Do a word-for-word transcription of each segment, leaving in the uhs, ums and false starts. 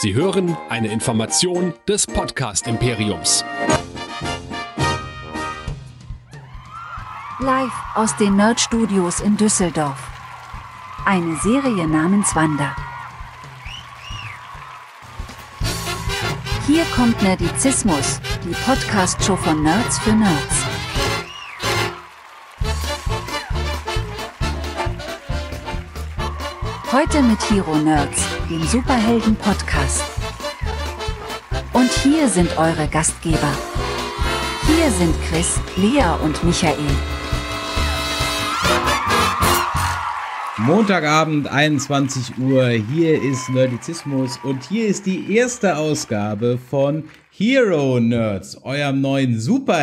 Sie hören eine Information des Podcast-Imperiums. Live aus den Nerd-Studios in Düsseldorf. Eine Serie namens Wanda. Hier kommt Nerdizismus, die Podcast-Show von Nerds für Nerds. Heute mit Hero Nerds, dem Superhelden-Podcast. Und hier sind eure Gastgeber. Hier sind Chris, Lea und Michael. Montagabend, einundzwanzig Uhr, hier ist Nerdizismus und hier ist die erste Ausgabe von Hero Nerds, eurem neuen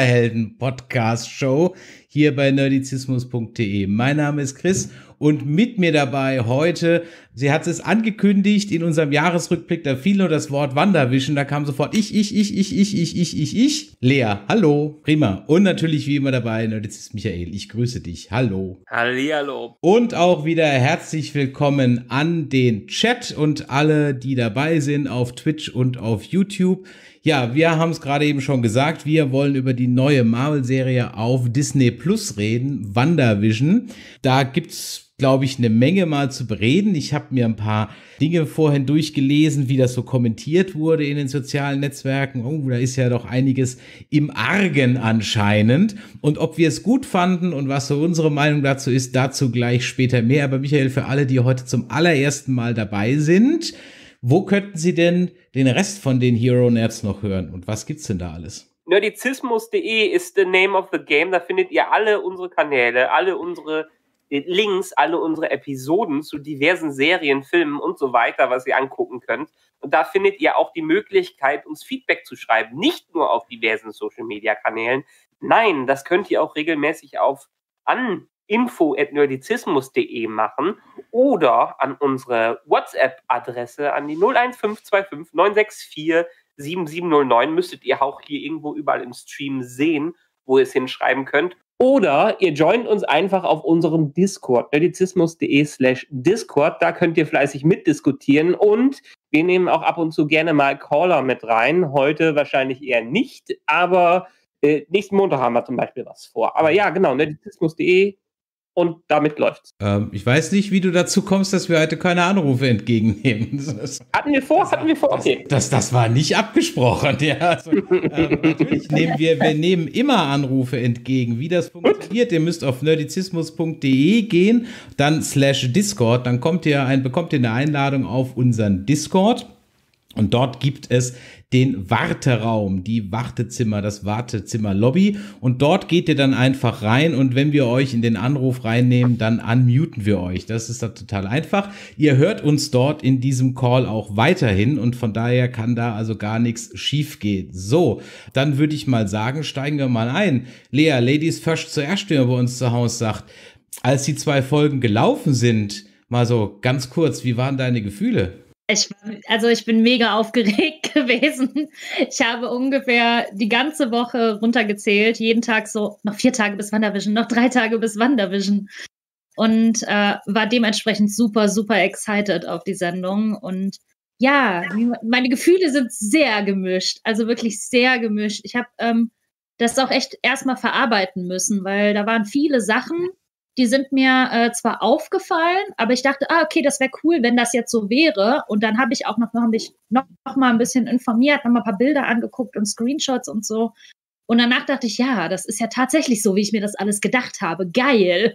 Superhelden-Podcast-Show hier bei nerdizismus punkt de. Mein Name ist Chris und mit mir dabei heute, sie hat es angekündigt in unserem Jahresrückblick, da fiel nur das Wort WandaVision, da kam sofort ich, ich, ich, ich, ich, ich, ich, ich, ich. Lea, hallo, prima. Und natürlich wie immer dabei, Nerdizist Michael, ich grüße dich, hallo. Hallihallo. Und auch wieder herzlich willkommen an den Chat und alle, die dabei sind auf Twitch und auf YouTube. Ja, wir haben es gerade eben schon gesagt, wir wollen über die neue Marvel-Serie auf Disney Plus reden, WandaVision. Da gibt's, glaube ich, eine Menge mal zu bereden. Ich habe mir ein paar Dinge vorhin durchgelesen, wie das so kommentiert wurde in den sozialen Netzwerken. Oh, da ist ja doch einiges im Argen anscheinend. Und ob wir es gut fanden und was so unsere Meinung dazu ist, dazu gleich später mehr. Aber Michael, für alle, die heute zum allerersten Mal dabei sind, wo könnten Sie denn den Rest von den Hero Nerds noch hören? Und was gibt's denn da alles? nerdizismus punkt de ist the name of the game. Da findet ihr alle unsere Kanäle, alle unsere Links, alle unsere Episoden zu diversen Serien, Filmen und so weiter, was ihr angucken könnt. Und da findet ihr auch die Möglichkeit, uns Feedback zu schreiben. Nicht nur auf diversen Social-Media-Kanälen. Nein, das könnt ihr auch regelmäßig auf an info at nerdizismus punkt de machen oder an unsere WhatsApp-Adresse an die null eins fünf zwei fünf neun sechs vier sieben sieben null neun. Müsstet ihr auch hier irgendwo überall im Stream sehen, wo ihr es hinschreiben könnt. Oder ihr joint uns einfach auf unserem Discord, nerdizismus punkt de slash Discord. Da könnt ihr fleißig mitdiskutieren und wir nehmen auch ab und zu gerne mal Caller mit rein. Heute wahrscheinlich eher nicht, aber äh, nächsten Montag haben wir zum Beispiel was vor. Aber ja, genau, nerdizismus punkt de. Und damit läuft's. Ähm, ich weiß nicht, wie du dazu kommst, dass wir heute keine Anrufe entgegennehmen. Das, hatten wir vor, das, hatten wir vor, okay. Das, das, das war nicht abgesprochen, ja. Also, ähm, natürlich nehmen wir, wir nehmen immer Anrufe entgegen. Wie das funktioniert, ihr müsst auf nerdizismus punkt de gehen, dann slash Discord, dann kommt ihr ein, bekommt ihr eine Einladung auf unseren Discord. Und dort gibt es den Warteraum, die Wartezimmer, das Wartezimmer-Lobby. Und dort geht ihr dann einfach rein und wenn wir euch in den Anruf reinnehmen, dann unmuten wir euch. Das ist da total einfach. Ihr hört uns dort in diesem Call auch weiterhin und von daher kann da also gar nichts schief gehen. So, dann würde ich mal sagen, steigen wir mal ein. Lea, Ladies first zuerst, wie man bei uns zu Hause sagt. Als die zwei Folgen gelaufen sind, mal so ganz kurz, wie waren deine Gefühle? Ich, also ich bin mega aufgeregt gewesen. Ich habe ungefähr die ganze Woche runtergezählt, jeden Tag so, noch vier Tage bis WandaVision, noch drei Tage bis WandaVision. Und äh, war dementsprechend super, super excited auf die Sendung. Und ja, meine Gefühle sind sehr gemischt, also wirklich sehr gemischt. Ich habe ähm, das auch echt erstmal verarbeiten müssen, weil da waren viele Sachen, die sind mir äh, zwar aufgefallen, aber ich dachte, ah, okay, das wäre cool, wenn das jetzt so wäre. Und dann habe ich auch noch, noch, mich noch, noch mal ein bisschen informiert, noch mal ein paar Bilder angeguckt und Screenshots und so. Und danach dachte ich, ja, das ist ja tatsächlich so, wie ich mir das alles gedacht habe. Geil.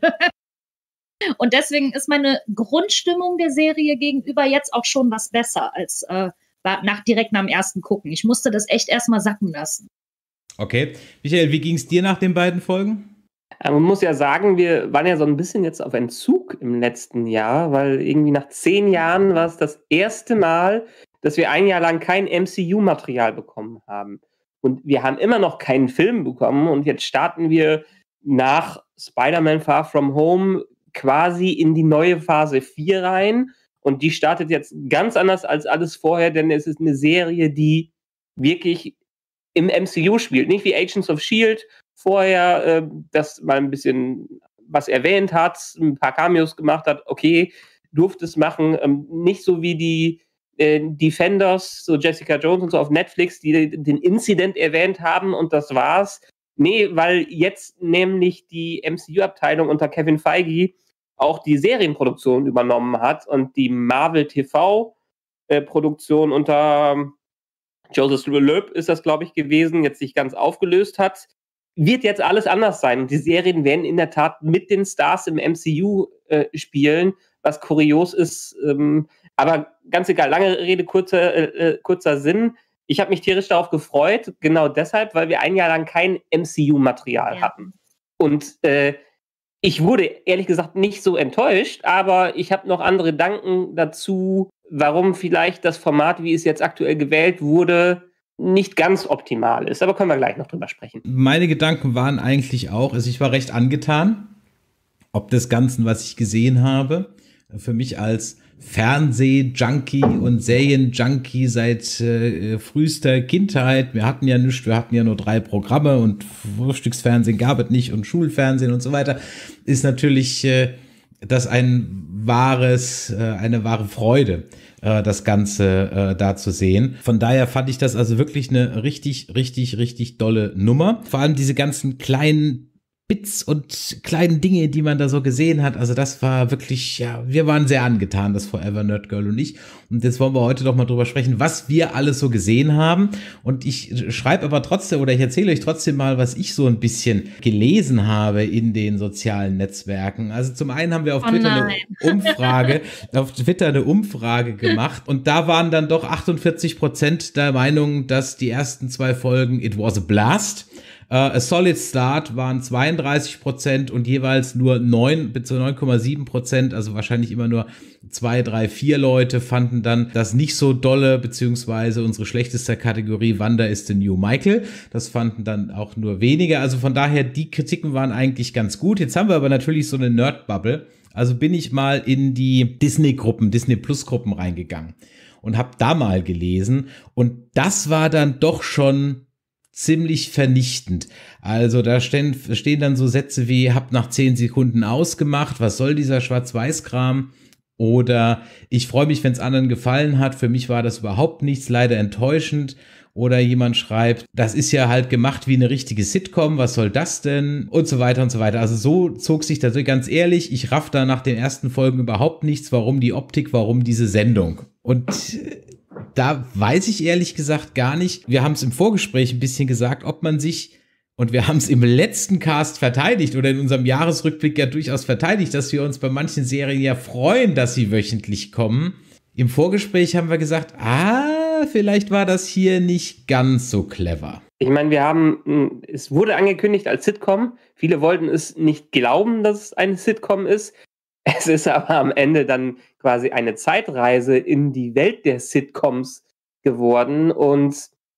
Und deswegen ist meine Grundstimmung der Serie gegenüber jetzt auch schon was besser als äh, nach, direkt nach dem ersten Gucken. Ich musste das echt erstmal sacken lassen. Okay. Michael, wie ging es dir nach den beiden Folgen? Man muss ja sagen, wir waren ja so ein bisschen jetzt auf Entzug im letzten Jahr, weil irgendwie nach zehn Jahren war es das erste Mal, dass wir ein Jahr lang kein M C U-Material bekommen haben. Und wir haben immer noch keinen Film bekommen und jetzt starten wir nach Spider-Man Far From Home quasi in die neue Phase vier rein und die startet jetzt ganz anders als alles vorher, denn es ist eine Serie, die wirklich im M C U spielt, nicht wie Agents of S H I E L D, vorher äh, das mal ein bisschen was erwähnt hat, ein paar Cameos gemacht hat, okay, durfte es machen, ähm, nicht so wie die äh, Defenders, so Jessica Jones und so auf Netflix, die den Incident erwähnt haben und das war's. Nee, weil jetzt nämlich die M C U-Abteilung unter Kevin Feige auch die Serienproduktion übernommen hat und die Marvel-T V-Produktion unter Joseph Loeb ist das, glaube ich, gewesen, jetzt sich ganz aufgelöst hat. Wird jetzt alles anders sein. Und die Serien werden in der Tat mit den Stars im M C U äh, spielen, was kurios ist. Ähm, aber ganz egal, lange Rede, kurzer, äh, kurzer Sinn. Ich habe mich tierisch darauf gefreut, genau deshalb, weil wir ein Jahr lang kein M C U-Material ja. hatten. Und äh, ich wurde ehrlich gesagt nicht so enttäuscht, aber ich habe noch andere Gedanken dazu, warum vielleicht das Format, wie es jetzt aktuell gewählt wurde, nicht ganz optimal ist. Aber können wir gleich noch drüber sprechen. Meine Gedanken waren eigentlich auch, also ich war recht angetan, ob des Ganzen, was ich gesehen habe. Für mich als Fernseh-Junkie und Serien-Junkie seit äh, frühester Kindheit. Wir hatten ja nichts, wir hatten ja nur drei Programme und Frühstücksfernsehen gab es nicht und Schulfernsehen und so weiter. Ist natürlich äh, das ein wahres, äh, eine wahre Freude, äh, das Ganze äh, da zu sehen. Von daher fand ich das also wirklich eine richtig, richtig, richtig dolle Nummer. Vor allem diese ganzen kleinen Bits und kleinen Dinge, die man da so gesehen hat. Also das war wirklich, ja, wir waren sehr angetan, das Forever Nerd Girl und ich. Und jetzt wollen wir heute doch mal drüber sprechen, was wir alles so gesehen haben. Und ich schreibe aber trotzdem, oder ich erzähle euch trotzdem mal, was ich so ein bisschen gelesen habe in den sozialen Netzwerken. Also zum einen haben wir auf oh Twitter nein. eine Umfrage, auf Twitter eine Umfrage gemacht. Und da waren dann doch achtundvierzig Prozent der Meinung, dass die ersten zwei Folgen It Was a Blast. Uh, a Solid Start waren zweiunddreißig Prozent und jeweils nur neun bis neun Komma sieben Prozent, also wahrscheinlich immer nur zwei, drei, vier Leute fanden dann das nicht so dolle, beziehungsweise unsere schlechteste Kategorie Wanda is the New Michael. Das fanden dann auch nur wenige. Also von daher, die Kritiken waren eigentlich ganz gut. Jetzt haben wir aber natürlich so eine Nerd-Bubble. Also bin ich mal in die Disney-Gruppen, Disney-Plus-Gruppen reingegangen und habe da mal gelesen. Und das war dann doch schon ziemlich vernichtend. Also da stehen, stehen dann so Sätze wie, hab nach zehn Sekunden ausgemacht, was soll dieser Schwarz-Weiß-Kram? Oder ich freue mich, wenn es anderen gefallen hat, für mich war das überhaupt nichts, leider enttäuschend. Oder jemand schreibt, das ist ja halt gemacht wie eine richtige Sitcom, was soll das denn? Und so weiter und so weiter. Also so zog sich das, ganz ehrlich, ich raff da nach den ersten Folgen überhaupt nichts, warum die Optik, warum diese Sendung. Und da weiß ich ehrlich gesagt gar nicht, wir haben es im Vorgespräch ein bisschen gesagt, ob man sich, und wir haben es im letzten Cast verteidigt oder in unserem Jahresrückblick ja durchaus verteidigt, dass wir uns bei manchen Serien ja freuen, dass sie wöchentlich kommen. Im Vorgespräch haben wir gesagt, ah, vielleicht war das hier nicht ganz so clever. Ich meine, wir haben, es wurde angekündigt als Sitcom. Viele wollten es nicht glauben, dass es eine Sitcom ist. Es ist aber am Ende dann quasi eine Zeitreise in die Welt der Sitcoms geworden. Und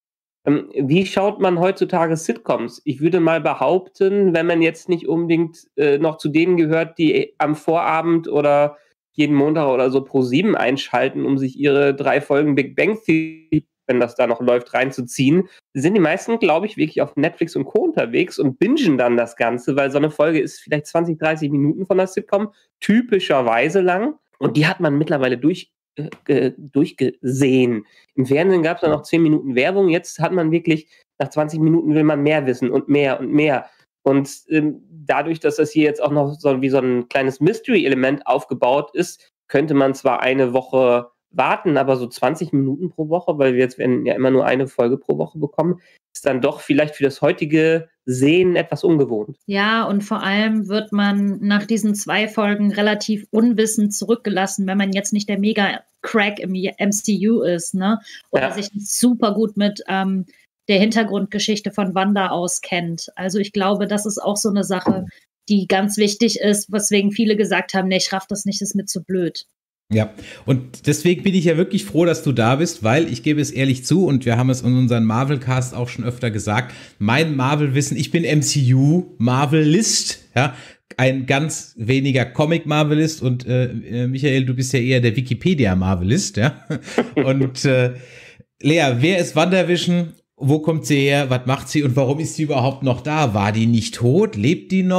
ähm, wie schaut man heutzutage Sitcoms? Ich würde mal behaupten, wenn man jetzt nicht unbedingt äh, noch zu denen gehört, die am Vorabend oder jeden Montag oder so Pro sieben einschalten, um sich ihre drei Folgen Big Bang Theory, wenn das da noch läuft, reinzuziehen, sind die meisten, glaube ich, wirklich auf Netflix und Co. unterwegs und bingen dann das Ganze, weil so eine Folge ist vielleicht zwanzig, dreißig Minuten von der Sitcom, typischerweise lang. Und die hat man mittlerweile durch, äh, durchgesehen. Im Fernsehen gab es dann noch zehn Minuten Werbung, jetzt hat man wirklich, nach zwanzig Minuten will man mehr wissen und mehr und mehr. Und ähm, dadurch, dass das hier jetzt auch noch so wie so ein kleines Mystery-Element aufgebaut ist, könnte man zwar eine Woche warten, aber so zwanzig Minuten pro Woche, weil wir jetzt werden ja immer nur eine Folge pro Woche bekommen, ist dann doch vielleicht für das heutige Sehen etwas ungewohnt. Ja, und vor allem wird man nach diesen zwei Folgen relativ unwissend zurückgelassen, wenn man jetzt nicht der Mega-Crack im M C U ist, ne? Oder ja. sich super gut mit ähm, der Hintergrundgeschichte von Wanda auskennt. Also ich glaube, das ist auch so eine Sache, die ganz wichtig ist, weswegen viele gesagt haben, nee, ich raff das nicht, das ist mir zu blöd. Ja, und deswegen bin ich ja wirklich froh, dass du da bist, weil ich gebe es ehrlich zu und wir haben es in unserem Marvel-Cast auch schon öfter gesagt, mein Marvel-Wissen, ich bin M C U-Marvelist, ja, ein ganz weniger Comic-Marvelist und äh, Michael, du bist ja eher der Wikipedia-Marvelist, ja, und äh, Lea, wer ist WandaVision? Wo kommt sie her? Was macht sie und warum ist sie überhaupt noch da? War die nicht tot? Lebt die noch?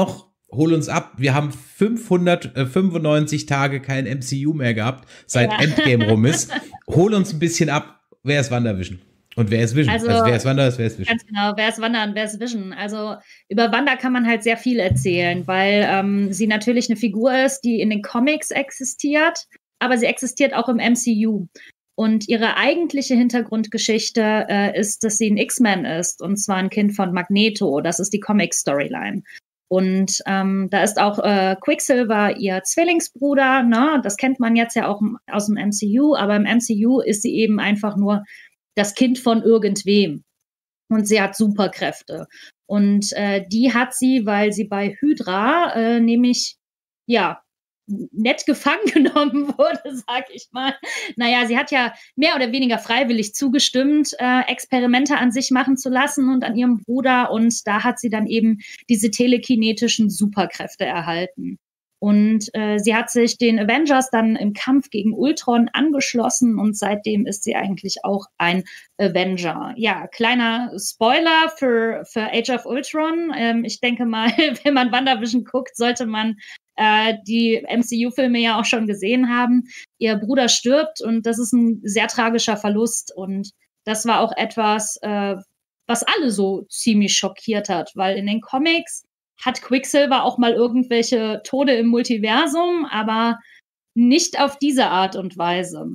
hol uns ab. Wir haben fünfhundertfünfundneunzig Tage kein M C U mehr gehabt, seit Ja. Endgame rum ist. Hol uns ein bisschen ab. Wer ist WandaVision? Und wer ist Vision? Also, Also wer ist Wanda, wer ist Vision? Ganz genau, wer ist Wanda und wer ist Vision? Also über Wanda kann man halt sehr viel erzählen, weil ähm, sie natürlich eine Figur ist, die in den Comics existiert, aber sie existiert auch im M C U. Und ihre eigentliche Hintergrundgeschichte äh, ist, dass sie ein X-Men ist, und zwar ein Kind von Magneto. Das ist die Comic-Storyline. Und ähm, da ist auch äh, Quicksilver ihr Zwillingsbruder, ne? Das kennt man jetzt ja auch aus dem M C U, aber im M C U ist sie eben einfach nur das Kind von irgendwem. Und sie hat Superkräfte. Und äh, die hat sie, weil sie bei Hydra äh, nämlich, ja, nett gefangen genommen wurde, sag ich mal. Naja, sie hat ja mehr oder weniger freiwillig zugestimmt, äh, Experimente an sich machen zu lassen und an ihrem Bruder. Und da hat sie dann eben diese telekinetischen Superkräfte erhalten. Und äh, sie hat sich den Avengers dann im Kampf gegen Ultron angeschlossen und seitdem ist sie eigentlich auch ein Avenger. Ja, kleiner Spoiler für, für Age of Ultron. Ähm, ich denke mal, wenn man WandaVision guckt, sollte man äh, die M C U-Filme ja auch schon gesehen haben. Ihr Bruder stirbt und das ist ein sehr tragischer Verlust. Und das war auch etwas, äh, was alle so ziemlich schockiert hat, weil in den Comics hat Quicksilver auch mal irgendwelche Tode im Multiversum, aber nicht auf diese Art und Weise.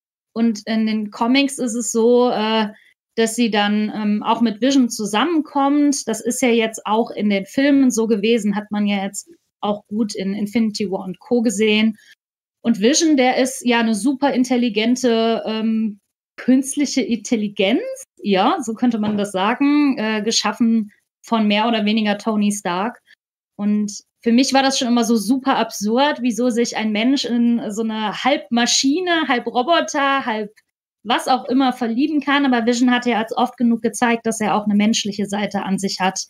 Und in den Comics ist es so, äh, dass sie dann ähm, auch mit Vision zusammenkommt. Das ist ja jetzt auch in den Filmen so gewesen, hat man ja jetzt auch gut in Infinity War und Co. gesehen. Und Vision, der ist ja eine super intelligente ähm, künstliche Intelligenz, ja, so könnte man das sagen, äh, geschaffen von mehr oder weniger Tony Stark. Und für mich war das schon immer so super absurd, wieso sich ein Mensch in so eine halb Maschine, halb Roboter, halb was auch immer verlieben kann. Aber Vision hat ja als oft genug gezeigt, dass er auch eine menschliche Seite an sich hat.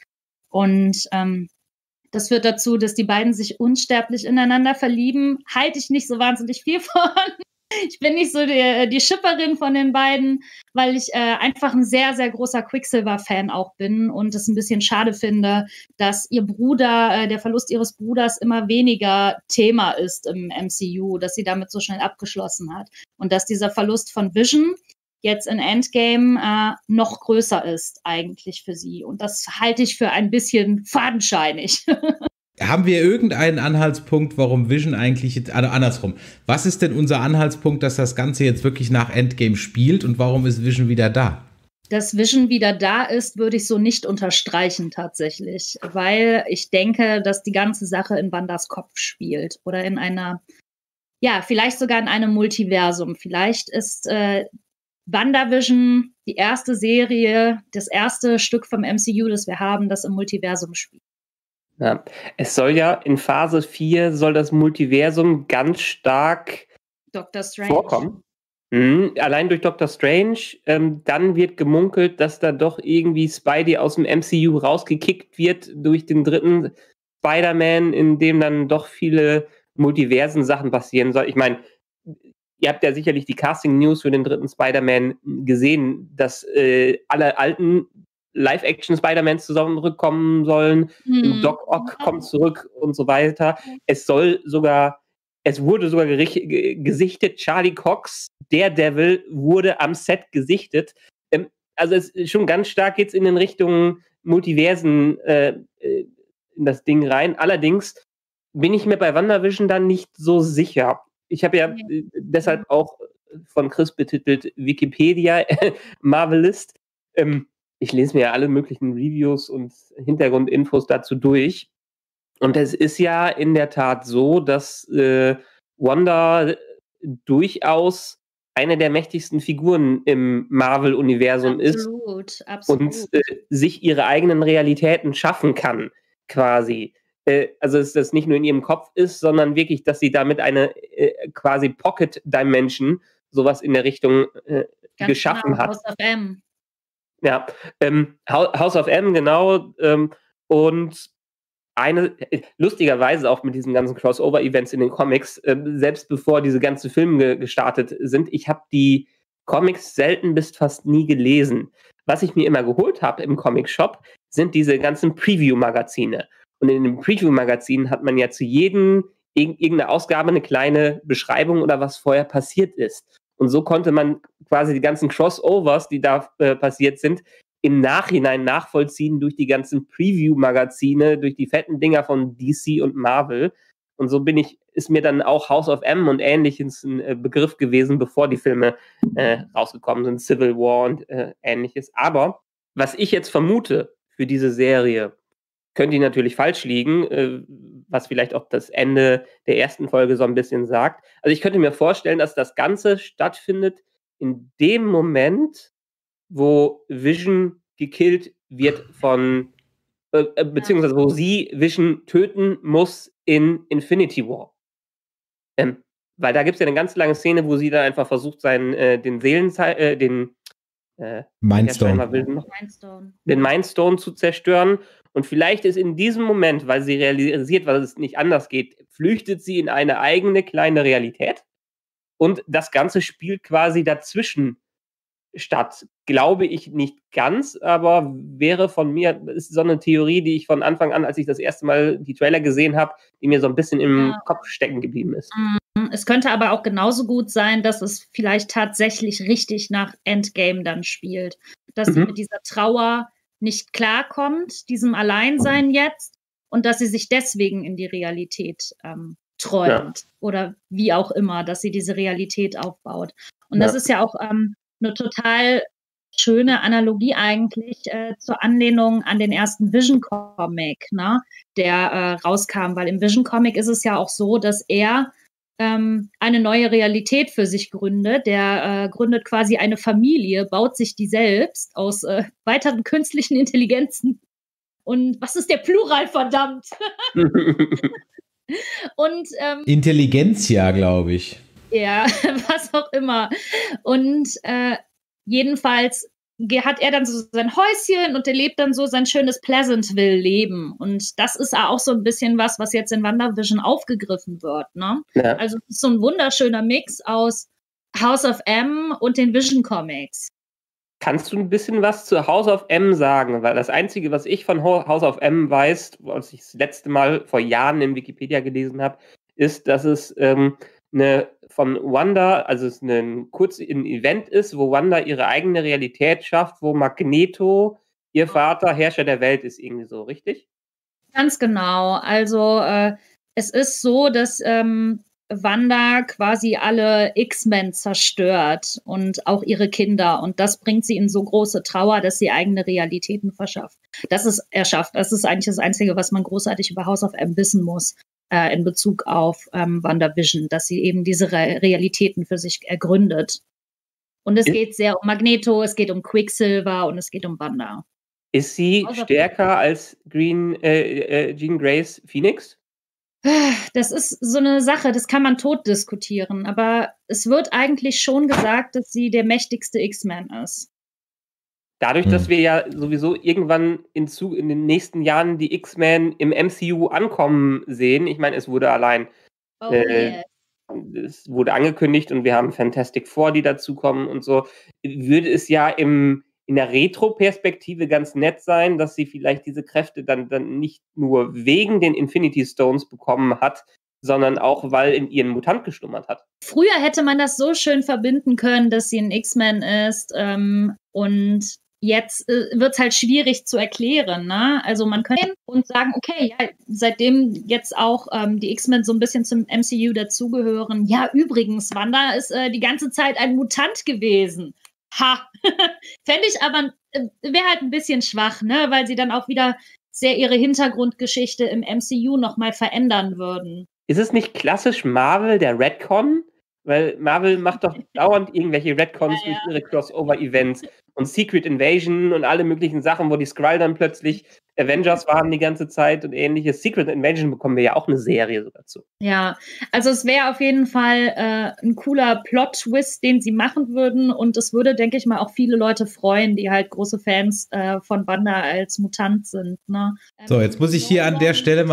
Und ähm, das führt dazu, dass die beiden sich unsterblich ineinander verlieben. Halte ich nicht so wahnsinnig viel von. Ich bin nicht so die, die Schipperin von den beiden, weil ich äh, einfach ein sehr, sehr großer Quicksilver-Fan auch bin und es ein bisschen schade finde, dass ihr Bruder, äh, der Verlust ihres Bruders immer weniger Thema ist im M C U, dass sie damit so schnell abgeschlossen hat. Und dass dieser Verlust von Vision jetzt in Endgame äh, noch größer ist eigentlich für sie. Und das halte ich für ein bisschen fadenscheinig. Haben wir irgendeinen Anhaltspunkt, warum Vision eigentlich, jetzt, also andersrum, was ist denn unser Anhaltspunkt, dass das Ganze jetzt wirklich nach Endgame spielt und warum ist Vision wieder da? Dass Vision wieder da ist, würde ich so nicht unterstreichen tatsächlich, weil ich denke, dass die ganze Sache in Wandas Kopf spielt oder in einer, ja, vielleicht sogar in einem Multiversum. Vielleicht ist äh, WandaVision die erste Serie, das erste Stück vom M C U, das wir haben, das im Multiversum spielt. Ja, es soll ja in Phase vier soll das Multiversum ganz stark Doctor Strange. vorkommen. Mhm, allein durch Doctor Strange. Ähm, dann wird gemunkelt, dass da doch irgendwie Spidey aus dem M C U rausgekickt wird durch den dritten Spider-Man, in dem dann doch viele Multiversen-Sachen passieren soll. Ich meine, ihr habt ja sicherlich die Casting-News für den dritten Spider-Man gesehen, dass äh, alle alten Live-Action-Spider-Mans zurückkommen sollen. Hm. Doc Ock kommt zurück und so weiter. Es soll sogar, es wurde sogar gerich- ge- gesichtet, Charlie Cox, Daredevil, wurde am Set gesichtet. Ähm, also es ist schon ganz stark jetzt in den Richtungen Multiversen äh, äh, in das Ding rein. Allerdings bin ich mir bei WandaVision dann nicht so sicher. Ich habe ja äh, deshalb auch von Chris betitelt Wikipedia Marvelist. Ähm, Ich lese mir ja alle möglichen Reviews und Hintergrundinfos dazu durch. Und es ist ja in der Tat so, dass äh, Wanda durchaus eine der mächtigsten Figuren im Marvel-Universum ist. Absolut, absolut. Und äh, sich ihre eigenen Realitäten schaffen kann, quasi. Äh, also, dass das nicht nur in ihrem Kopf ist, sondern wirklich, dass sie damit eine äh, quasi Pocket-Dimension, sowas in der Richtung äh, geschaffen genau, hat. House of M. Ja, ähm, House of M, genau. Ähm, und eine, lustigerweise auch mit diesen ganzen Crossover-Events in den Comics, äh, selbst bevor diese ganzen Filme ge- gestartet sind, ich habe die Comics selten bis fast nie gelesen. Was ich mir immer geholt habe im Comic-Shop, sind diese ganzen Preview-Magazine. Und in dem Preview-Magazin hat man ja zu jedem irgendeine Ausgabe eine kleine Beschreibung oder was vorher passiert ist. Und so konnte man quasi die ganzen Crossovers, die da äh, passiert sind, im Nachhinein nachvollziehen durch die ganzen Preview-Magazine, durch die fetten Dinger von D C und Marvel. Und so bin ich, ist mir dann auch House of M und ähnliches ein äh, Begriff gewesen, bevor die Filme äh, rausgekommen sind, Civil War und äh, ähnliches. Aber was ich jetzt vermute für diese Serie, könnte die natürlich falsch liegen, äh, was vielleicht auch das Ende der ersten Folge so ein bisschen sagt. Also ich könnte mir vorstellen, dass das Ganze stattfindet in dem Moment, wo Vision gekillt wird von, äh, beziehungsweise wo sie Vision töten muss in Infinity War. Ähm, weil da gibt es ja eine ganz lange Szene, wo sie dann einfach versucht, seinen, äh, den Seelen, äh, den äh, Mindstone. Mindstone. den Mindstone zu zerstören. Und vielleicht ist in diesem Moment, weil sie realisiert, weil es nicht anders geht, flüchtet sie in eine eigene kleine Realität. Und das Ganze spielt quasi dazwischen statt. Glaube ich nicht ganz, aber wäre von mir, ist so eine Theorie, die ich von Anfang an, als ich das erste Mal die Trailer gesehen habe, die mir so ein bisschen im ja. Kopf stecken geblieben ist. Es könnte aber auch genauso gut sein, dass es vielleicht tatsächlich richtig nach Endgame dann spielt. Dass mhm. sie mit dieser Trauer nicht klarkommt, diesem Alleinsein jetzt, und dass sie sich deswegen in die Realität ähm, träumt. Ja. Oder wie auch immer, dass sie diese Realität aufbaut. Und ja. das ist ja auch ähm, eine total schöne Analogie eigentlich äh, zur Anlehnung an den ersten Vision-Comic, ne, der äh, rauskam. Weil im Vision-Comic ist es ja auch so, dass er ähm, eine neue Realität für sich gründet. Der äh, gründet quasi eine Familie, baut sich die selbst aus äh, weiteren künstlichen Intelligenzen. Und was ist der Plural, verdammt? Und ähm, Intelligenzia, glaube ich. Ja, was auch immer. Und äh, jedenfalls hat er dann so sein Häuschen und er lebt dann so sein schönes Pleasantville-Leben. Und das ist auch so ein bisschen was, was jetzt in WandaVision aufgegriffen wird. Ne? Ja. Also es ist so ein wunderschöner Mix aus House of M und den Vision-Comics. Kannst du ein bisschen was zu House of M sagen? Weil das Einzige, was ich von House of M weiß, als ich das letzte Mal vor Jahren in Wikipedia gelesen habe, ist, dass es ähm, eine von Wanda, also es ein kurz ein Event ist, wo Wanda ihre eigene Realität schafft, wo Magneto, ihr Vater, Herrscher der Welt ist, irgendwie so, richtig? Ganz genau. Also äh, es ist so, dass ähm, Wanda quasi alle X-Men zerstört und auch ihre Kinder. Und das bringt sie in so große Trauer, dass sie eigene Realitäten verschafft. Das ist erschafft. Das ist eigentlich das Einzige, was man großartig über House of M wissen muss. In Bezug auf ähm, WandaVision, dass sie eben diese Re- Realitäten für sich ergründet. Und es ist, geht sehr um Magneto, es geht um Quicksilver und es geht um Wanda. Ist sie Außer stärker als Green, äh, äh, Jean Grey's Phoenix? Das ist so eine Sache, das kann man tot diskutieren, aber es wird eigentlich schon gesagt, dass sie der mächtigste X-Men ist. Dadurch, dass wir ja sowieso irgendwann in, zu, in den nächsten Jahren die X-Men im M C U ankommen sehen, ich meine, es wurde allein, oh, äh, yes. es wurde angekündigt und wir haben Fantastic Four, die dazukommen und so, würde es ja im, in der Retro-Perspektive ganz nett sein, dass sie vielleicht diese Kräfte dann, dann nicht nur wegen den Infinity Stones bekommen hat, sondern auch, weil in ihren Mutant geschlummert hat. Früher hätte man das so schön verbinden können, dass sie ein X-Men ist ähm, und jetzt äh, wird es halt schwierig zu erklären, ne? Also man könnte und sagen, okay, ja, seitdem jetzt auch ähm, die X-Men so ein bisschen zum M C U dazugehören, ja, übrigens, Wanda ist äh, die ganze Zeit ein Mutant gewesen. Ha! Fände ich aber, äh, wäre halt ein bisschen schwach, ne? Weil sie dann auch wieder sehr ihre Hintergrundgeschichte im M C U nochmal verändern würden. Ist es nicht klassisch Marvel, der Redcon? Weil Marvel macht doch dauernd irgendwelche Redcons ja, ja. durch ihre Crossover-Events und Secret Invasion und alle möglichen Sachen, wo die Skrull dann plötzlich Avengers waren die ganze Zeit und ähnliches. Secret Invasion bekommen wir ja auch eine Serie so dazu. Ja, also es wäre auf jeden Fall äh, ein cooler Plot-Twist, den sie machen würden und es würde, denke ich mal, auch viele Leute freuen, die halt große Fans äh, von Wanda als Mutant sind. Ne? So, jetzt muss ich hier an der Stelle mal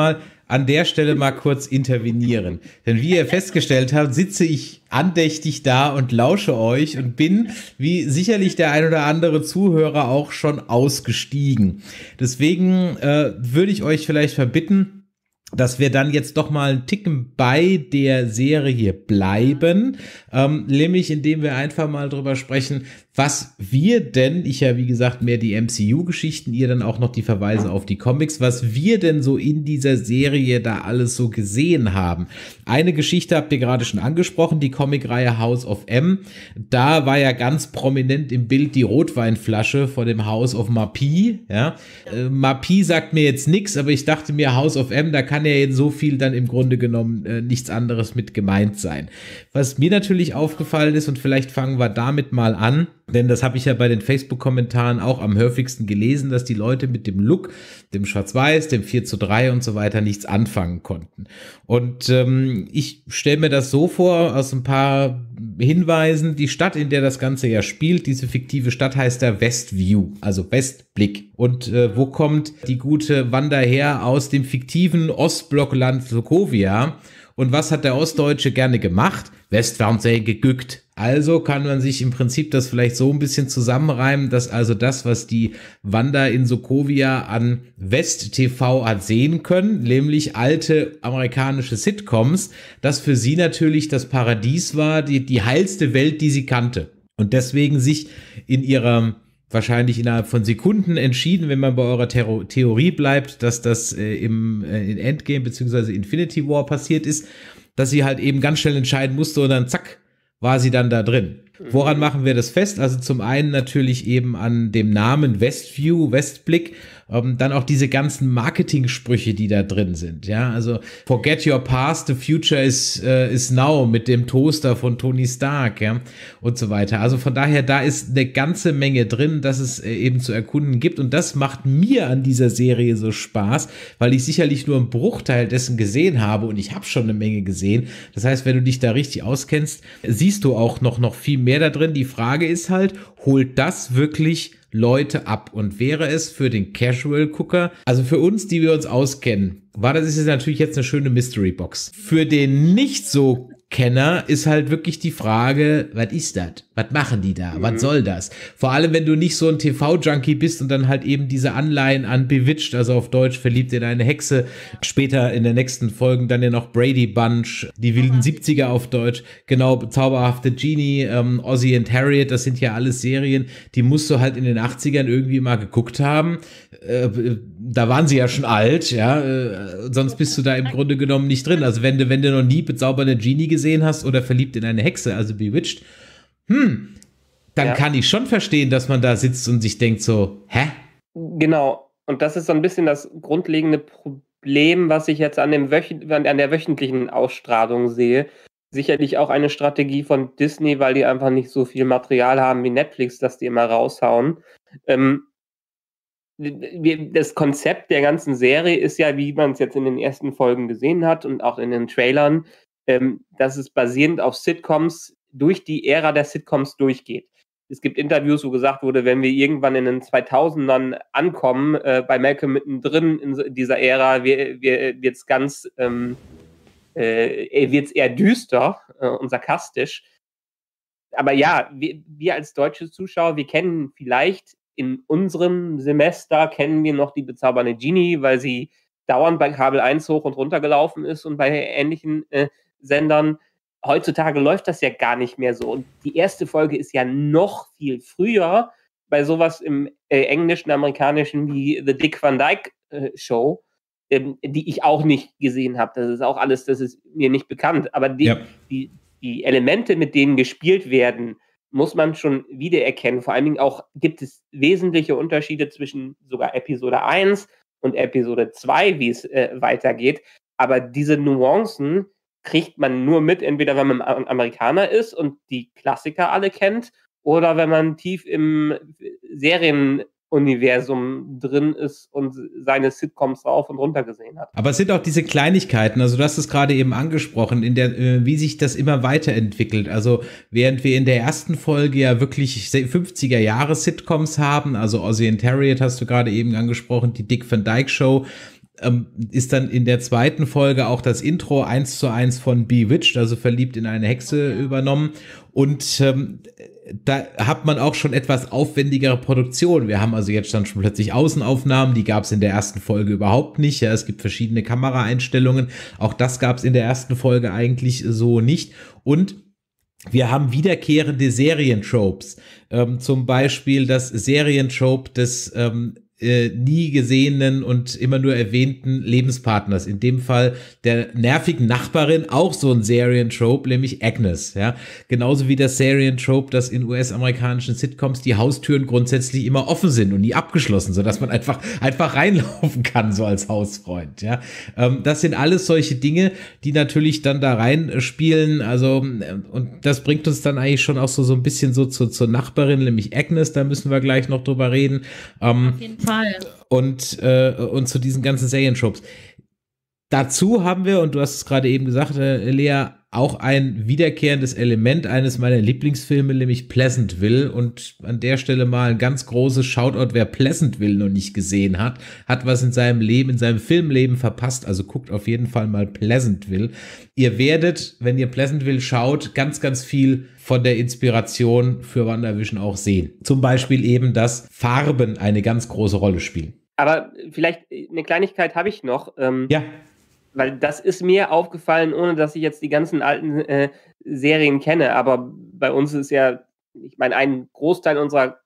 an der Stelle mal kurz intervenieren. Denn wie ihr festgestellt habt, sitze ich andächtig da und lausche euch und bin, wie sicherlich der ein oder andere Zuhörer auch schon ausgestiegen. Deswegen äh, würde ich euch vielleicht verbitten, dass wir dann jetzt doch mal einen Ticken bei der Serie bleiben, ähm, nämlich indem wir einfach mal drüber sprechen, was wir denn, ich ja wie gesagt mehr die M C U-Geschichten, ihr dann auch noch die Verweise auf die Comics, was wir denn so in dieser Serie da alles so gesehen haben. Eine Geschichte habt ihr gerade schon angesprochen, die Comicreihe House of M. Da war ja ganz prominent im Bild die Rotweinflasche von dem House of Mapi. Ja? Äh, Mapi sagt mir jetzt nichts, aber ich dachte mir, House of M, da kann ja jetzt so viel dann im Grunde genommen äh, nichts anderes mit gemeint sein. Was mir natürlich aufgefallen ist, und vielleicht fangen wir damit mal an, denn das habe ich ja bei den Facebook-Kommentaren auch am häufigsten gelesen, dass die Leute mit dem Look, dem Schwarz-Weiß, dem vier zu drei und so weiter nichts anfangen konnten. Und ähm, ich stelle mir das so vor, aus ein paar Hinweisen, die Stadt, in der das Ganze ja spielt, diese fiktive Stadt heißt ja Westview, also Westblick. Und äh, wo kommt die gute Wanda her? Aus dem fiktiven Ostblockland Sokovia. Und was hat der Ostdeutsche gerne gemacht? Westfernsehen gegückt. Also kann man sich im Prinzip das vielleicht so ein bisschen zusammenreimen, dass also das, was die Wanda in Sokovia an West-T V hat sehen können, nämlich alte amerikanische Sitcoms, das für sie natürlich das Paradies war, die, die heilste Welt, die sie kannte. Und deswegen sich in ihrer wahrscheinlich innerhalb von Sekunden entschieden, wenn man bei eurer Theor- Theorie bleibt, dass das äh, im äh, in Endgame bzw. Infinity War passiert ist, dass sie halt eben ganz schnell entscheiden musste und dann zack, war sie dann da drin. Woran machen wir das fest? Also zum einen natürlich eben an dem Namen Westview, Westblick, ähm, dann auch diese ganzen Marketing-Sprüche, die da drin sind. Ja, also forget your past, the future is, uh, is now mit dem Toaster von Tony Stark, ja, und so weiter. Also von daher, da ist eine ganze Menge drin, dass es äh, eben zu erkunden gibt, und das macht mir an dieser Serie so Spaß, weil ich sicherlich nur einen Bruchteil dessen gesehen habe, und ich habe schon eine Menge gesehen. Das heißt, wenn du dich da richtig auskennst, siehst du auch noch, noch viel mehr da drin. Die Frage ist halt, holt das wirklich Leute ab? Und wäre es für den Casual-Gucker, also für uns, die wir uns auskennen, war das ist natürlich jetzt eine schöne Mystery-Box. Für den nicht so Kenner ist halt wirklich die Frage, was ist das? Was machen die da? Mhm. Was soll das? Vor allem, wenn du nicht so ein T V-Junkie bist und dann halt eben diese Anleihen an Bewitched, also auf Deutsch Verliebt in eine Hexe, später in den nächsten Folgen dann ja noch Brady Bunch, die wilden siebziger auf Deutsch, genau, Zauberhafte Genie, ähm, Ozzie and Harriet, das sind ja alles Serien, die musst du halt in den achtzigern irgendwie mal geguckt haben. Äh, da waren sie ja schon alt, ja, äh, sonst bist du da im Grunde genommen nicht drin. Also wenn du, wenn du noch nie Bezaubernde Genie gesehen hast oder Verliebt in eine Hexe, also Bewitched, hm, dann ja. kann ich schon verstehen, dass man da sitzt und sich denkt so, hä? Genau, und das ist so ein bisschen das grundlegende Problem, was ich jetzt an, dem Wöch- an der wöchentlichen Ausstrahlung sehe. Sicherlich auch eine Strategie von Disney, weil die einfach nicht so viel Material haben wie Netflix, das die immer raushauen. Ähm, das Konzept der ganzen Serie ist ja, wie man es jetzt in den ersten Folgen gesehen hat und auch in den Trailern, ähm, dass es basierend auf Sitcoms durch die Ära der Sitcoms durchgeht. Es gibt Interviews, wo gesagt wurde, wenn wir irgendwann in den zweitausendern ankommen, äh, bei Malcolm mittendrin in dieser Ära, wird es ganz, ähm, äh, wird's eher düster äh, und sarkastisch. Aber ja, wir, wir als deutsche Zuschauer, wir kennen vielleicht in unserem Semester, kennen wir noch die bezaubernde Genie, weil sie dauernd bei Kabel eins hoch und runter gelaufen ist und bei ähnlichen äh, Sendern. Heutzutage läuft das ja gar nicht mehr so. Und die erste Folge ist ja noch viel früher bei sowas im äh, englischen, amerikanischen wie The Dick Van Dyke äh, Show, ähm, die ich auch nicht gesehen habe. Das ist auch alles, das ist mir nicht bekannt. Aber die, ja. die, die Elemente, mit denen gespielt werden, muss man schon wiedererkennen. Vor allen Dingen auch gibt es wesentliche Unterschiede zwischen sogar Episode eins und Episode zwei, wie es äh, weitergeht. Aber diese Nuancen kriegt man nur mit, entweder wenn man Amerikaner ist und die Klassiker alle kennt, oder wenn man tief im Serienuniversum drin ist und seine Sitcoms rauf und runter gesehen hat. Aber es sind auch diese Kleinigkeiten, also du hast es gerade eben angesprochen, in der, äh, wie sich das immer weiterentwickelt. Also während wir in der ersten Folge ja wirklich fünfziger-Jahre-Sitcoms haben, also Ozzie and Harriet hast du gerade eben angesprochen, die Dick Van Dyke Show, ähm, ist dann in der zweiten Folge auch das Intro eins zu eins von Bewitched, also Verliebt in eine Hexe, okay. übernommen. Und ähm, da hat man auch schon etwas aufwendigere Produktion. Wir haben also jetzt dann schon plötzlich Außenaufnahmen, die gab es in der ersten Folge überhaupt nicht. Ja, es gibt verschiedene Kameraeinstellungen. Auch das gab es in der ersten Folge eigentlich so nicht. Und wir haben wiederkehrende Serientropes. Ähm, zum Beispiel das Serientrope des ähm, Äh, nie gesehenen und immer nur erwähnten Lebenspartners. In dem Fall der nervigen Nachbarin, auch so ein Serientrope, nämlich Agnes. Ja, genauso wie das Serientrope, dass in U S-amerikanischen Sitcoms die Haustüren grundsätzlich immer offen sind und nie abgeschlossen, sodass man einfach einfach reinlaufen kann, so als Hausfreund. Ja, ähm, das sind alles solche Dinge, die natürlich dann da reinspielen. Also und das bringt uns dann eigentlich schon auch so so ein bisschen so zu, zur Nachbarin, nämlich Agnes. Da müssen wir gleich noch drüber reden. Ähm, Auf jeden Fall. Fall. Und, äh, und zu diesen ganzen Serientropes. Dazu haben wir, und du hast es gerade eben gesagt, äh, Lea, auch ein wiederkehrendes Element eines meiner Lieblingsfilme, nämlich Pleasantville. Und an der Stelle mal ein ganz großes Shoutout, wer Pleasantville noch nicht gesehen hat, hat was in seinem Leben, in seinem Filmleben verpasst. Also guckt auf jeden Fall mal Pleasantville. Ihr werdet, wenn ihr Pleasantville schaut, ganz, ganz viel von der Inspiration für WandaVision auch sehen. Zum Beispiel eben, dass Farben eine ganz große Rolle spielen. Aber vielleicht eine Kleinigkeit habe ich noch. Ähm ja. Weil das ist mir aufgefallen, ohne dass ich jetzt die ganzen alten äh, Serien kenne. Aber bei uns ist ja, ich meine, ein Großteil unserer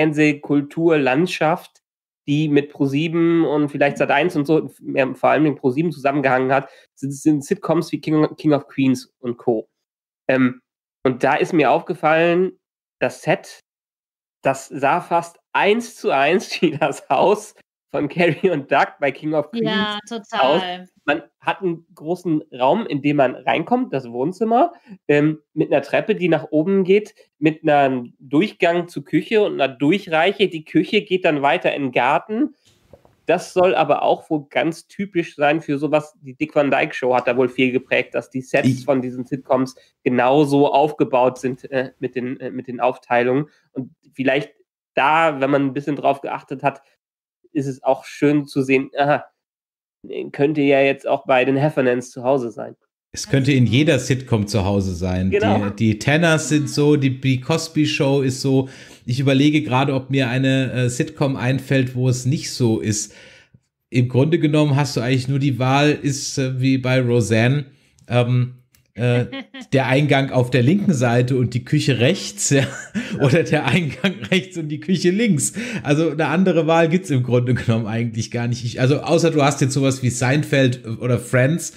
Fernsehkulturlandschaft, die mit ProSieben und vielleicht Sat eins und so, mehr, vor allem mit ProSieben zusammengehangen hat, sind, sind Sitcoms wie King, King of Queens und Co. Ähm, und da ist mir aufgefallen, das Set, das sah fast eins zu eins wie das Haus von Carrie und Doug bei King of Queens ja, total. aus. Man hat einen großen Raum, in dem man reinkommt, das Wohnzimmer, ähm, mit einer Treppe, die nach oben geht, mit einem Durchgang zur Küche und einer Durchreiche. Die Küche geht dann weiter in den Garten. Das soll aber auch wohl ganz typisch sein für sowas. Die Dick Van Dyke Show hat da wohl viel geprägt, dass die Sets ich von diesen Sitcoms genauso aufgebaut sind äh, mit den, äh, mit den Aufteilungen. Und vielleicht da, wenn man ein bisschen drauf geachtet hat, ist es auch schön zu sehen, aha, könnte ja jetzt auch bei den Heffernans zu Hause sein. Es könnte in jeder Sitcom zu Hause sein. Genau. Die, die Tanners sind so, die, die Cosby Show ist so. Ich überlege gerade, ob mir eine äh, Sitcom einfällt, wo es nicht so ist. Im Grunde genommen hast du eigentlich nur die Wahl, ist äh, wie bei Roseanne, ähm, äh, der Eingang auf der linken Seite und die Küche rechts, ja, oder der Eingang rechts und die Küche links. Also eine andere Wahl gibt's im Grunde genommen eigentlich gar nicht. Ich, also außer du hast jetzt sowas wie Seinfeld oder Friends,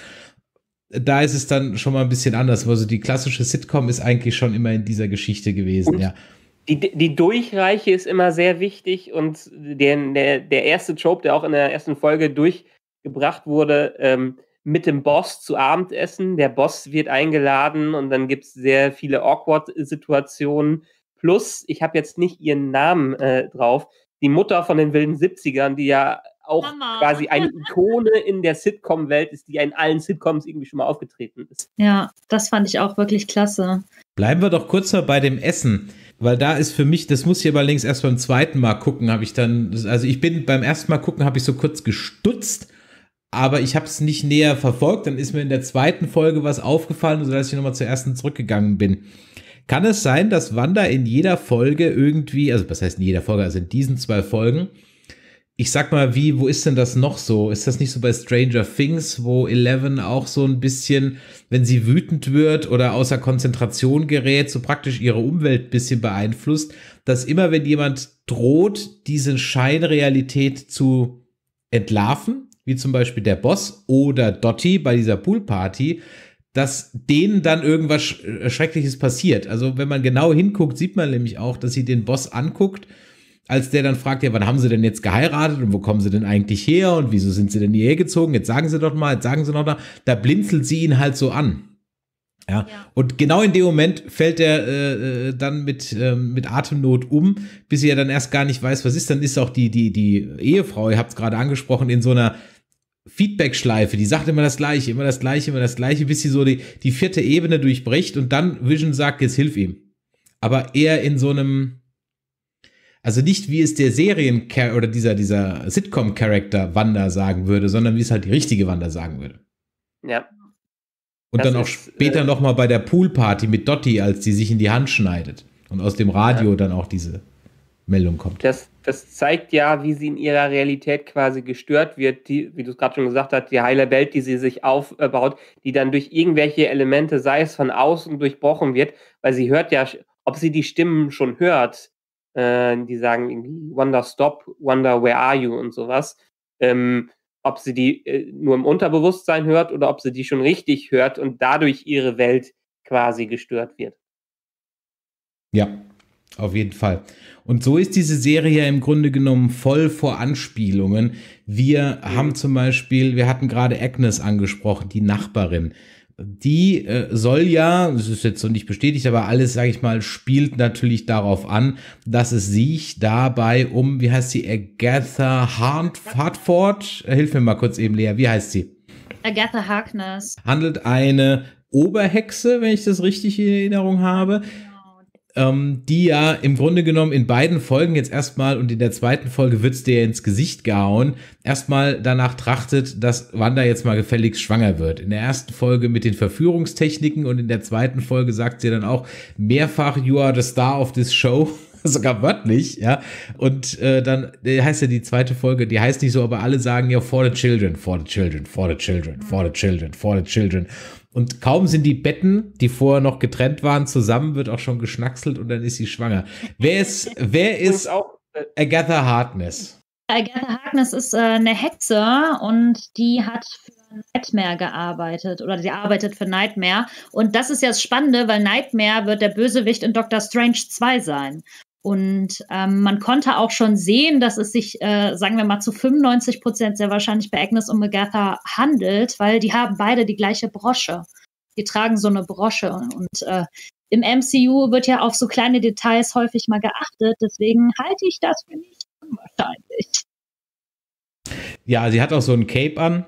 da ist es dann schon mal ein bisschen anders. Also die klassische Sitcom ist eigentlich schon immer in dieser Geschichte gewesen, und ja. Die, die Durchreiche ist immer sehr wichtig und der, der, der erste Trope, der auch in der ersten Folge durchgebracht wurde, ähm, mit dem Boss zu Abendessen. Der Boss wird eingeladen und dann gibt es sehr viele Awkward-Situationen. Plus, ich habe jetzt nicht ihren Namen äh, drauf, die Mutter von den wilden siebzigern, die ja auch Mama. quasi eine Ikone in der Sitcom-Welt ist, die ja in allen Sitcoms irgendwie schon mal aufgetreten ist. Ja, das fand ich auch wirklich klasse. Bleiben wir doch kurz mal bei dem Essen, weil da ist für mich, das muss ich aber allerdings erst beim zweiten Mal gucken, habe ich dann, also ich bin beim ersten Mal gucken, habe ich so kurz gestutzt, aber ich habe es nicht näher verfolgt. Dann ist mir in der zweiten Folge was aufgefallen, sodass ich nochmal zur ersten zurückgegangen bin. Kann es sein, dass Wanda in jeder Folge irgendwie, also was heißt in jeder Folge, also in diesen zwei Folgen, ich sag mal, wie, wo ist denn das noch so? Ist das nicht so bei Stranger Things, wo Eleven auch so ein bisschen, wenn sie wütend wird oder außer Konzentration gerät, so praktisch ihre Umwelt ein bisschen beeinflusst, dass immer, wenn jemand droht, diese Scheinrealität zu entlarven, wie zum Beispiel der Boss oder Dottie bei dieser Poolparty, dass denen dann irgendwas Schreckliches passiert. Also wenn man genau hinguckt, sieht man nämlich auch, dass sie den Boss anguckt, als der dann fragt, ja, wann haben sie denn jetzt geheiratet und wo kommen sie denn eigentlich her und wieso sind sie denn hierher gezogen? Jetzt sagen sie doch mal, jetzt sagen sie noch mal. Da blinzelt sie ihn halt so an. Ja, ja. Und genau in dem Moment fällt er äh, dann mit, äh, mit Atemnot um, bis sie ja dann erst gar nicht weiß, was ist. Dann ist auch die, die, die Ehefrau, ihr habt es gerade angesprochen, in so einer Feedback-Schleife, die sagt immer das Gleiche, immer das Gleiche, immer das Gleiche, bis sie so die, die vierte Ebene durchbricht und dann Vision sagt, jetzt hilf ihm. Aber eher in so einem, Also nicht, wie es der Serien- oder dieser, dieser Sitcom-Charakter Wanda sagen würde, sondern wie es halt die richtige Wanda sagen würde. Ja. Und Das dann auch ist, später äh, nochmal bei der Poolparty mit Dottie, als die sich in die Hand schneidet. Und aus dem Radio ja. dann auch diese Meldung kommt. Das, das zeigt ja, wie sie in ihrer Realität quasi gestört wird, die, wie du es gerade schon gesagt hast, die heile Welt, die sie sich aufbaut, die dann durch irgendwelche Elemente, sei es von außen, durchbrochen wird, weil sie hört ja, ob sie die Stimmen schon hört, äh, die sagen irgendwie Wanda stop, Wanda where are you und sowas, ähm, ob sie die äh, nur im Unterbewusstsein hört oder ob sie die schon richtig hört und dadurch ihre Welt quasi gestört wird. Ja, auf jeden Fall. Und so ist diese Serie ja im Grunde genommen voll vor Anspielungen. Wir mhm. haben zum Beispiel, wir hatten gerade Agnes angesprochen, die Nachbarin. Die äh, soll ja, das ist jetzt so nicht bestätigt, aber alles, sage ich mal, spielt natürlich darauf an, dass es sich dabei um, wie heißt sie, Agatha Hartford, hilf mir mal kurz eben, Lea, wie heißt sie? Agatha Harkness. Handelt eine Oberhexe, wenn ich das richtig in Erinnerung habe. Ähm, die ja im Grunde genommen in beiden Folgen jetzt erstmal und in der zweiten Folge wird's dir ins Gesicht gehauen, erstmal danach trachtet, dass Wanda jetzt mal gefälligst schwanger wird. In der ersten Folge mit den Verführungstechniken und in der zweiten Folge sagt sie dann auch mehrfach, you are the star of this show. Sogar wörtlich, ja. Und äh, dann heißt ja die zweite Folge, die heißt nicht so, aber alle sagen ja for the children, for the children, for the children, for the children, for the children. Und kaum sind die Betten, die vorher noch getrennt waren, zusammen, wird auch schon geschnackselt und dann ist sie schwanger. Wer ist, wer ist Agatha Harkness? Agatha Harkness ist äh, eine Hexe und die hat für Nightmare gearbeitet oder sie arbeitet für Nightmare. Und das ist ja das Spannende, weil Nightmare wird der Bösewicht in Doctor Strange zwei sein. Und ähm, man konnte auch schon sehen, dass es sich, äh, sagen wir mal, zu fünfundneunzig Prozent sehr wahrscheinlich bei Agnes und Agatha handelt, weil die haben beide die gleiche Brosche. Die tragen so eine Brosche. Und äh, im M C U wird ja auf so kleine Details häufig mal geachtet. Deswegen halte ich das für nicht unwahrscheinlich. Ja, sie hat auch so ein Cape an.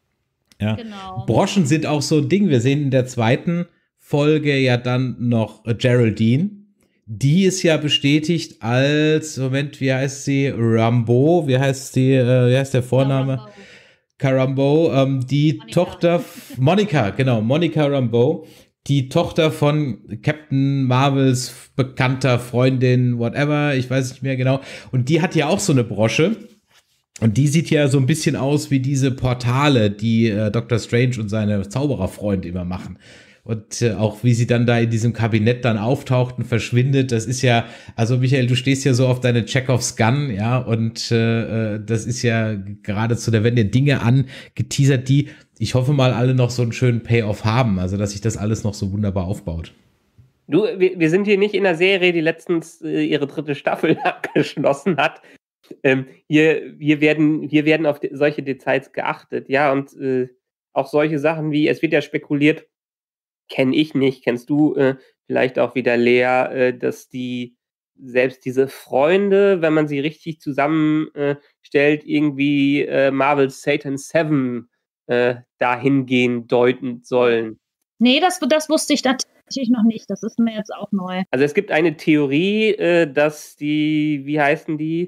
Ja. Genau. Broschen sind auch so ein Ding. Wir sehen in der zweiten Folge ja dann noch Geraldine. Die ist ja bestätigt als, Moment, wie heißt sie? Rambeau, wie heißt sie, äh, wie heißt der Vorname? Carambeau, ähm, die Monica. Tochter, Monica, genau, Monica Rambeau, die Tochter von Captain Marvels bekannter Freundin, whatever, ich weiß nicht mehr genau. Und die hat ja auch so eine Brosche. Und die sieht ja so ein bisschen aus wie diese Portale, die äh, Doctor Strange und seine Zaubererfreunde immer machen. Und äh, auch wie sie dann da in diesem Kabinett dann auftaucht und verschwindet, das ist ja, also Michael, du stehst ja so auf deine Chekhovs Gun, ja, und äh, das ist ja geradezu, da werden ja Dinge angeteasert, die, ich hoffe mal, alle noch so einen schönen Payoff haben, also dass sich das alles noch so wunderbar aufbaut. Du, wir, wir sind hier nicht in einer Serie, die letztens äh, ihre dritte Staffel abgeschlossen hat. Ähm, hier, hier, werden, hier werden auf de- solche Details geachtet, ja, und äh, auch solche Sachen wie, es wird ja spekuliert, kenne ich nicht, kennst du äh, vielleicht auch wieder, Lea, äh, dass die selbst diese Freunde, wenn man sie richtig zusammenstellt, äh, irgendwie äh, Marvel's Satan Seven äh, dahingehend deuten sollen. Nee, das, das wusste ich natürlich noch nicht, das ist mir jetzt auch neu. Also es gibt eine Theorie, äh, dass die, wie heißen die,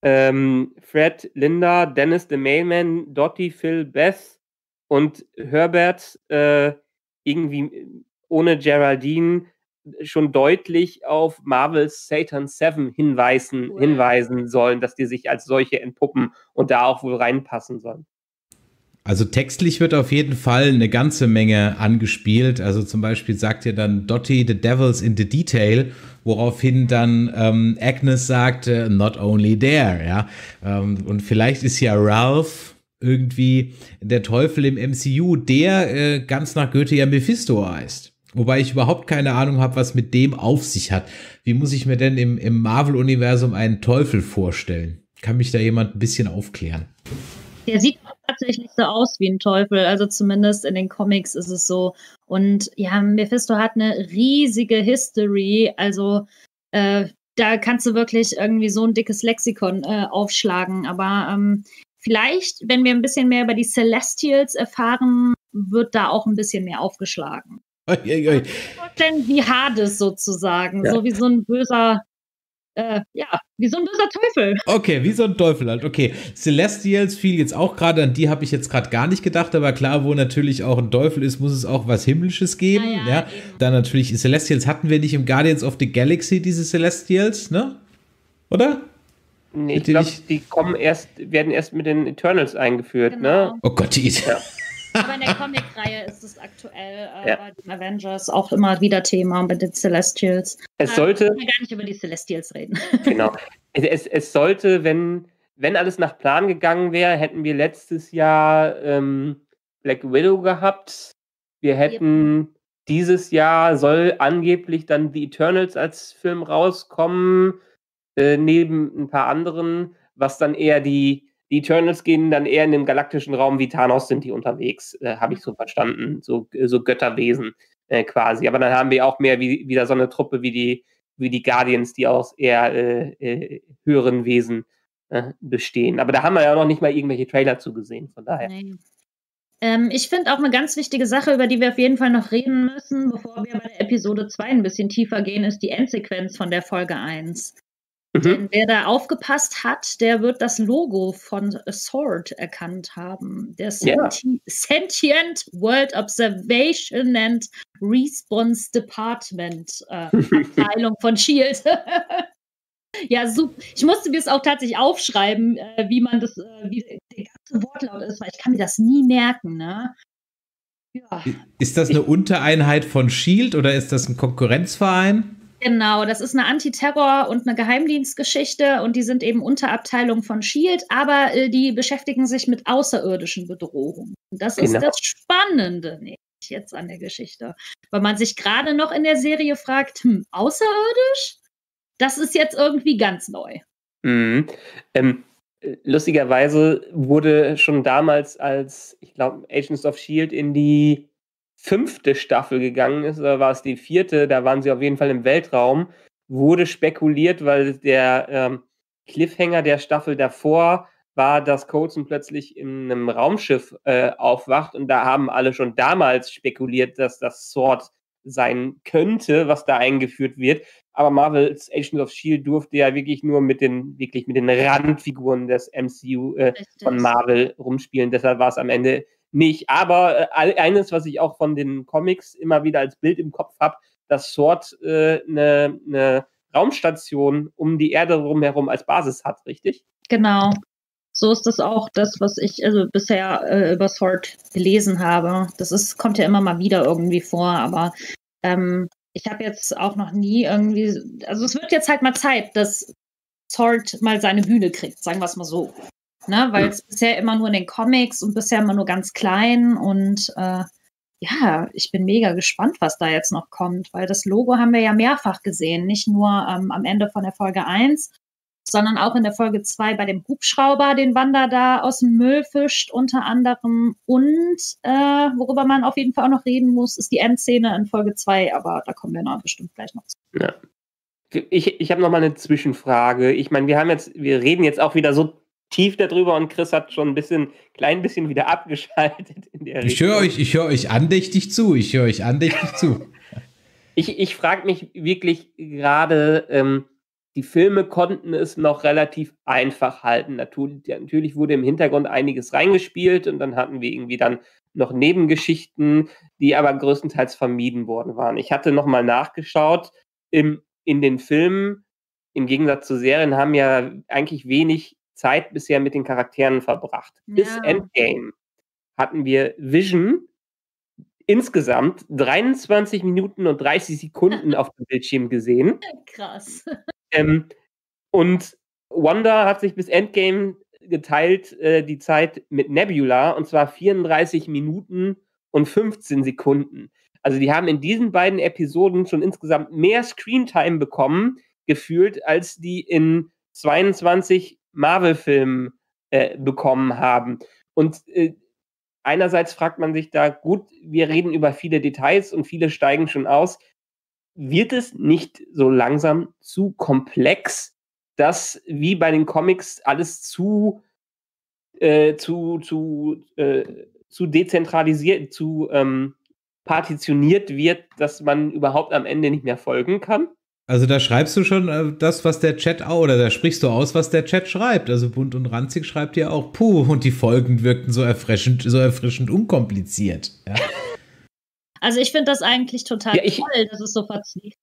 ähm, Fred, Linda, Dennis the Mailman, Dottie, Phil, Beth und Herbert äh, irgendwie ohne Geraldine schon deutlich auf Marvel's Satan Seven hinweisen, cool. hinweisen sollen, dass die sich als solche entpuppen und da auch wohl reinpassen sollen. Also textlich wird auf jeden Fall eine ganze Menge angespielt. Also zum Beispiel sagt ja dann Dottie, the devil's in the detail, woraufhin dann ähm, Agnes sagt, uh, not only there, ja. Ähm, und vielleicht ist ja Ralph irgendwie der Teufel im M C U, der äh, ganz nach Goethe ja Mephisto heißt. Wobei ich überhaupt keine Ahnung habe, was mit dem auf sich hat. Wie muss ich mir denn im, im Marvel-Universum einen Teufel vorstellen? Kann mich da jemand ein bisschen aufklären? Der sieht tatsächlich so aus wie ein Teufel, also zumindest in den Comics ist es so. Und ja, Mephisto hat eine riesige History, also äh, da kannst du wirklich irgendwie so ein dickes Lexikon äh, aufschlagen, aber ähm, vielleicht, wenn wir ein bisschen mehr über die Celestials erfahren, wird da auch ein bisschen mehr aufgeschlagen. Oi, oi, oi. Denn wie Hades sozusagen, ja. So wie so ein böser äh, ja, wie so ein böser Teufel. Okay, wie so ein Teufel halt. Okay, Celestials fiel jetzt auch gerade, an die habe ich jetzt gerade gar nicht gedacht, aber klar, wo natürlich auch ein Teufel ist, muss es auch was Himmlisches geben. Ja, ja, ja. Dann natürlich Celestials hatten wir nicht im Guardians of the Galaxy, diese Celestials, ne? Oder? Nee, ich glaube, die kommen erst, werden erst mit den Eternals eingeführt, Genau. ne? Oh Gott, die Idee. Ja. Aber in der Comic-Reihe ist es aktuell äh, Ja. bei den Avengers auch immer wieder Thema mit den Celestials. Es Äh, sollte, Wir können gar nicht über die Celestials reden. genau, es, es, es sollte, wenn, wenn alles nach Plan gegangen wäre, hätten wir letztes Jahr ähm, Black Widow gehabt. Wir hätten dieses Jahr, soll angeblich dann The Eternals als Film rauskommen, äh, neben ein paar anderen, was dann eher die Die Eternals gehen dann eher in den galaktischen Raum, wie Thanos sind die unterwegs, äh, habe ich so verstanden. So, so Götterwesen äh, quasi. Aber dann haben wir auch mehr wie, wieder so eine Truppe wie die, wie die Guardians, die aus eher äh, äh, höheren Wesen äh, bestehen. Aber da haben wir ja noch nicht mal irgendwelche Trailer zu gesehen, von daher. Nee. Ähm, ich finde auch eine ganz wichtige Sache, über die wir auf jeden Fall noch reden müssen, bevor wir bei der Episode zwei ein bisschen tiefer gehen, ist die Endsequenz von der Folge eins. Mhm. Denn wer da aufgepasst hat, der wird das Logo von S W O R D erkannt haben. Der Ja. Senti- Sentient World Observation and Response Department äh, Abteilung von S H I E L D. Ja, super. Ich musste mir das auch tatsächlich aufschreiben, äh, wie man das, äh, wie der ganze Wortlaut ist, weil ich kann mir das nie merken, ne? Ja. Ist das eine Untereinheit von S H I E L D oder ist das ein Konkurrenzverein? Genau, das ist eine Antiterror- und eine Geheimdienstgeschichte und die sind eben Unterabteilung von S H I E L D, aber äh, die beschäftigen sich mit außerirdischen Bedrohungen. Und das ist Genau. das Spannende nämlich jetzt an der Geschichte. Weil man sich gerade noch in der Serie fragt, hm, außerirdisch? Das ist jetzt irgendwie ganz neu. Mhm. Ähm, äh, lustigerweise wurde schon damals, als, ich glaube, Agents of S H I E L D in die fünfte Staffel gegangen ist, oder war es die vierte, da waren sie auf jeden Fall im Weltraum, wurde spekuliert, weil der ähm, Cliffhanger der Staffel davor war, dass Coulson plötzlich in einem Raumschiff äh, aufwacht und da haben alle schon damals spekuliert, dass das S W O R D sein könnte, was da eingeführt wird. Aber Marvels Agents of S H I E L D durfte ja wirklich nur mit den, wirklich mit den Randfiguren des M C U äh, von Marvel rumspielen. Deshalb war es am Ende nicht. Aber äh, eines, was ich auch von den Comics immer wieder als Bild im Kopf habe, dass S W O R D äh, eine, eine Raumstation um die Erde rumherum als Basis hat, richtig? Genau. So ist das auch das, was ich also bisher äh, über S W O R D gelesen habe. Das ist, kommt ja immer mal wieder irgendwie vor, aber ähm, ich habe jetzt auch noch nie irgendwie, also es wird jetzt halt mal Zeit, dass S W O R D mal seine Bühne kriegt, sagen wir es mal so. Ne? Weil es bisher immer nur in den Comics und bisher immer nur ganz klein und äh, ja, ich bin mega gespannt, was da jetzt noch kommt, weil das Logo haben wir ja mehrfach gesehen, nicht nur ähm, am Ende von der Folge eins, sondern auch in der Folge zwei bei dem Hubschrauber, den Wanda da aus dem Müll fischt unter anderem. Und äh, worüber man auf jeden Fall auch noch reden muss, ist die Endszene in Folge zwei, aber da kommen wir noch bestimmt gleich noch zu. Ja. Ich, ich habe noch mal eine Zwischenfrage. Ich meine, wir haben jetzt, wir reden jetzt auch wieder so tief darüber und Chris hat schon ein bisschen, klein bisschen wieder abgeschaltet in der Ich höre euch, ich höre euch andächtig zu. Ich höre euch andächtig zu. Ich, ich frage mich wirklich gerade, ähm, die Filme konnten es noch relativ einfach halten. Natürlich, natürlich wurde im Hintergrund einiges reingespielt und dann hatten wir irgendwie dann noch Nebengeschichten, die aber größtenteils vermieden worden waren. Ich hatte noch mal nachgeschaut, im, in den Filmen, im Gegensatz zu Serien, haben ja eigentlich wenig Zeit bisher mit den Charakteren verbracht. Ja. Bis Endgame hatten wir Vision insgesamt dreiundzwanzig Minuten und dreißig Sekunden auf dem Bildschirm gesehen. Krass. Ähm, und Wanda hat sich bis Endgame geteilt, äh, die Zeit mit Nebula, und zwar vierunddreißig Minuten und fünfzehn Sekunden. Also die haben in diesen beiden Episoden schon insgesamt mehr Screentime bekommen, gefühlt, als die in zweiundzwanzig Marvel-Filmen äh, bekommen haben. Und äh, einerseits fragt man sich da, gut, wir reden über viele Details und viele steigen schon aus. Wird es nicht so langsam zu komplex, dass wie bei den Comics alles zu, äh, zu, zu, äh, zu dezentralisiert, zu ähm, partitioniert wird, dass man überhaupt am Ende nicht mehr folgen kann? Also da schreibst du schon äh, das, was der Chat auch, oder da sprichst du aus, was der Chat schreibt. Also Bunt und Ranzig schreibt ja auch, puh, und die Folgen wirkten so erfrischend, so erfrischend unkompliziert. Ja. Also ich finde das eigentlich total Ja, ich- toll, dass es so verzweigt.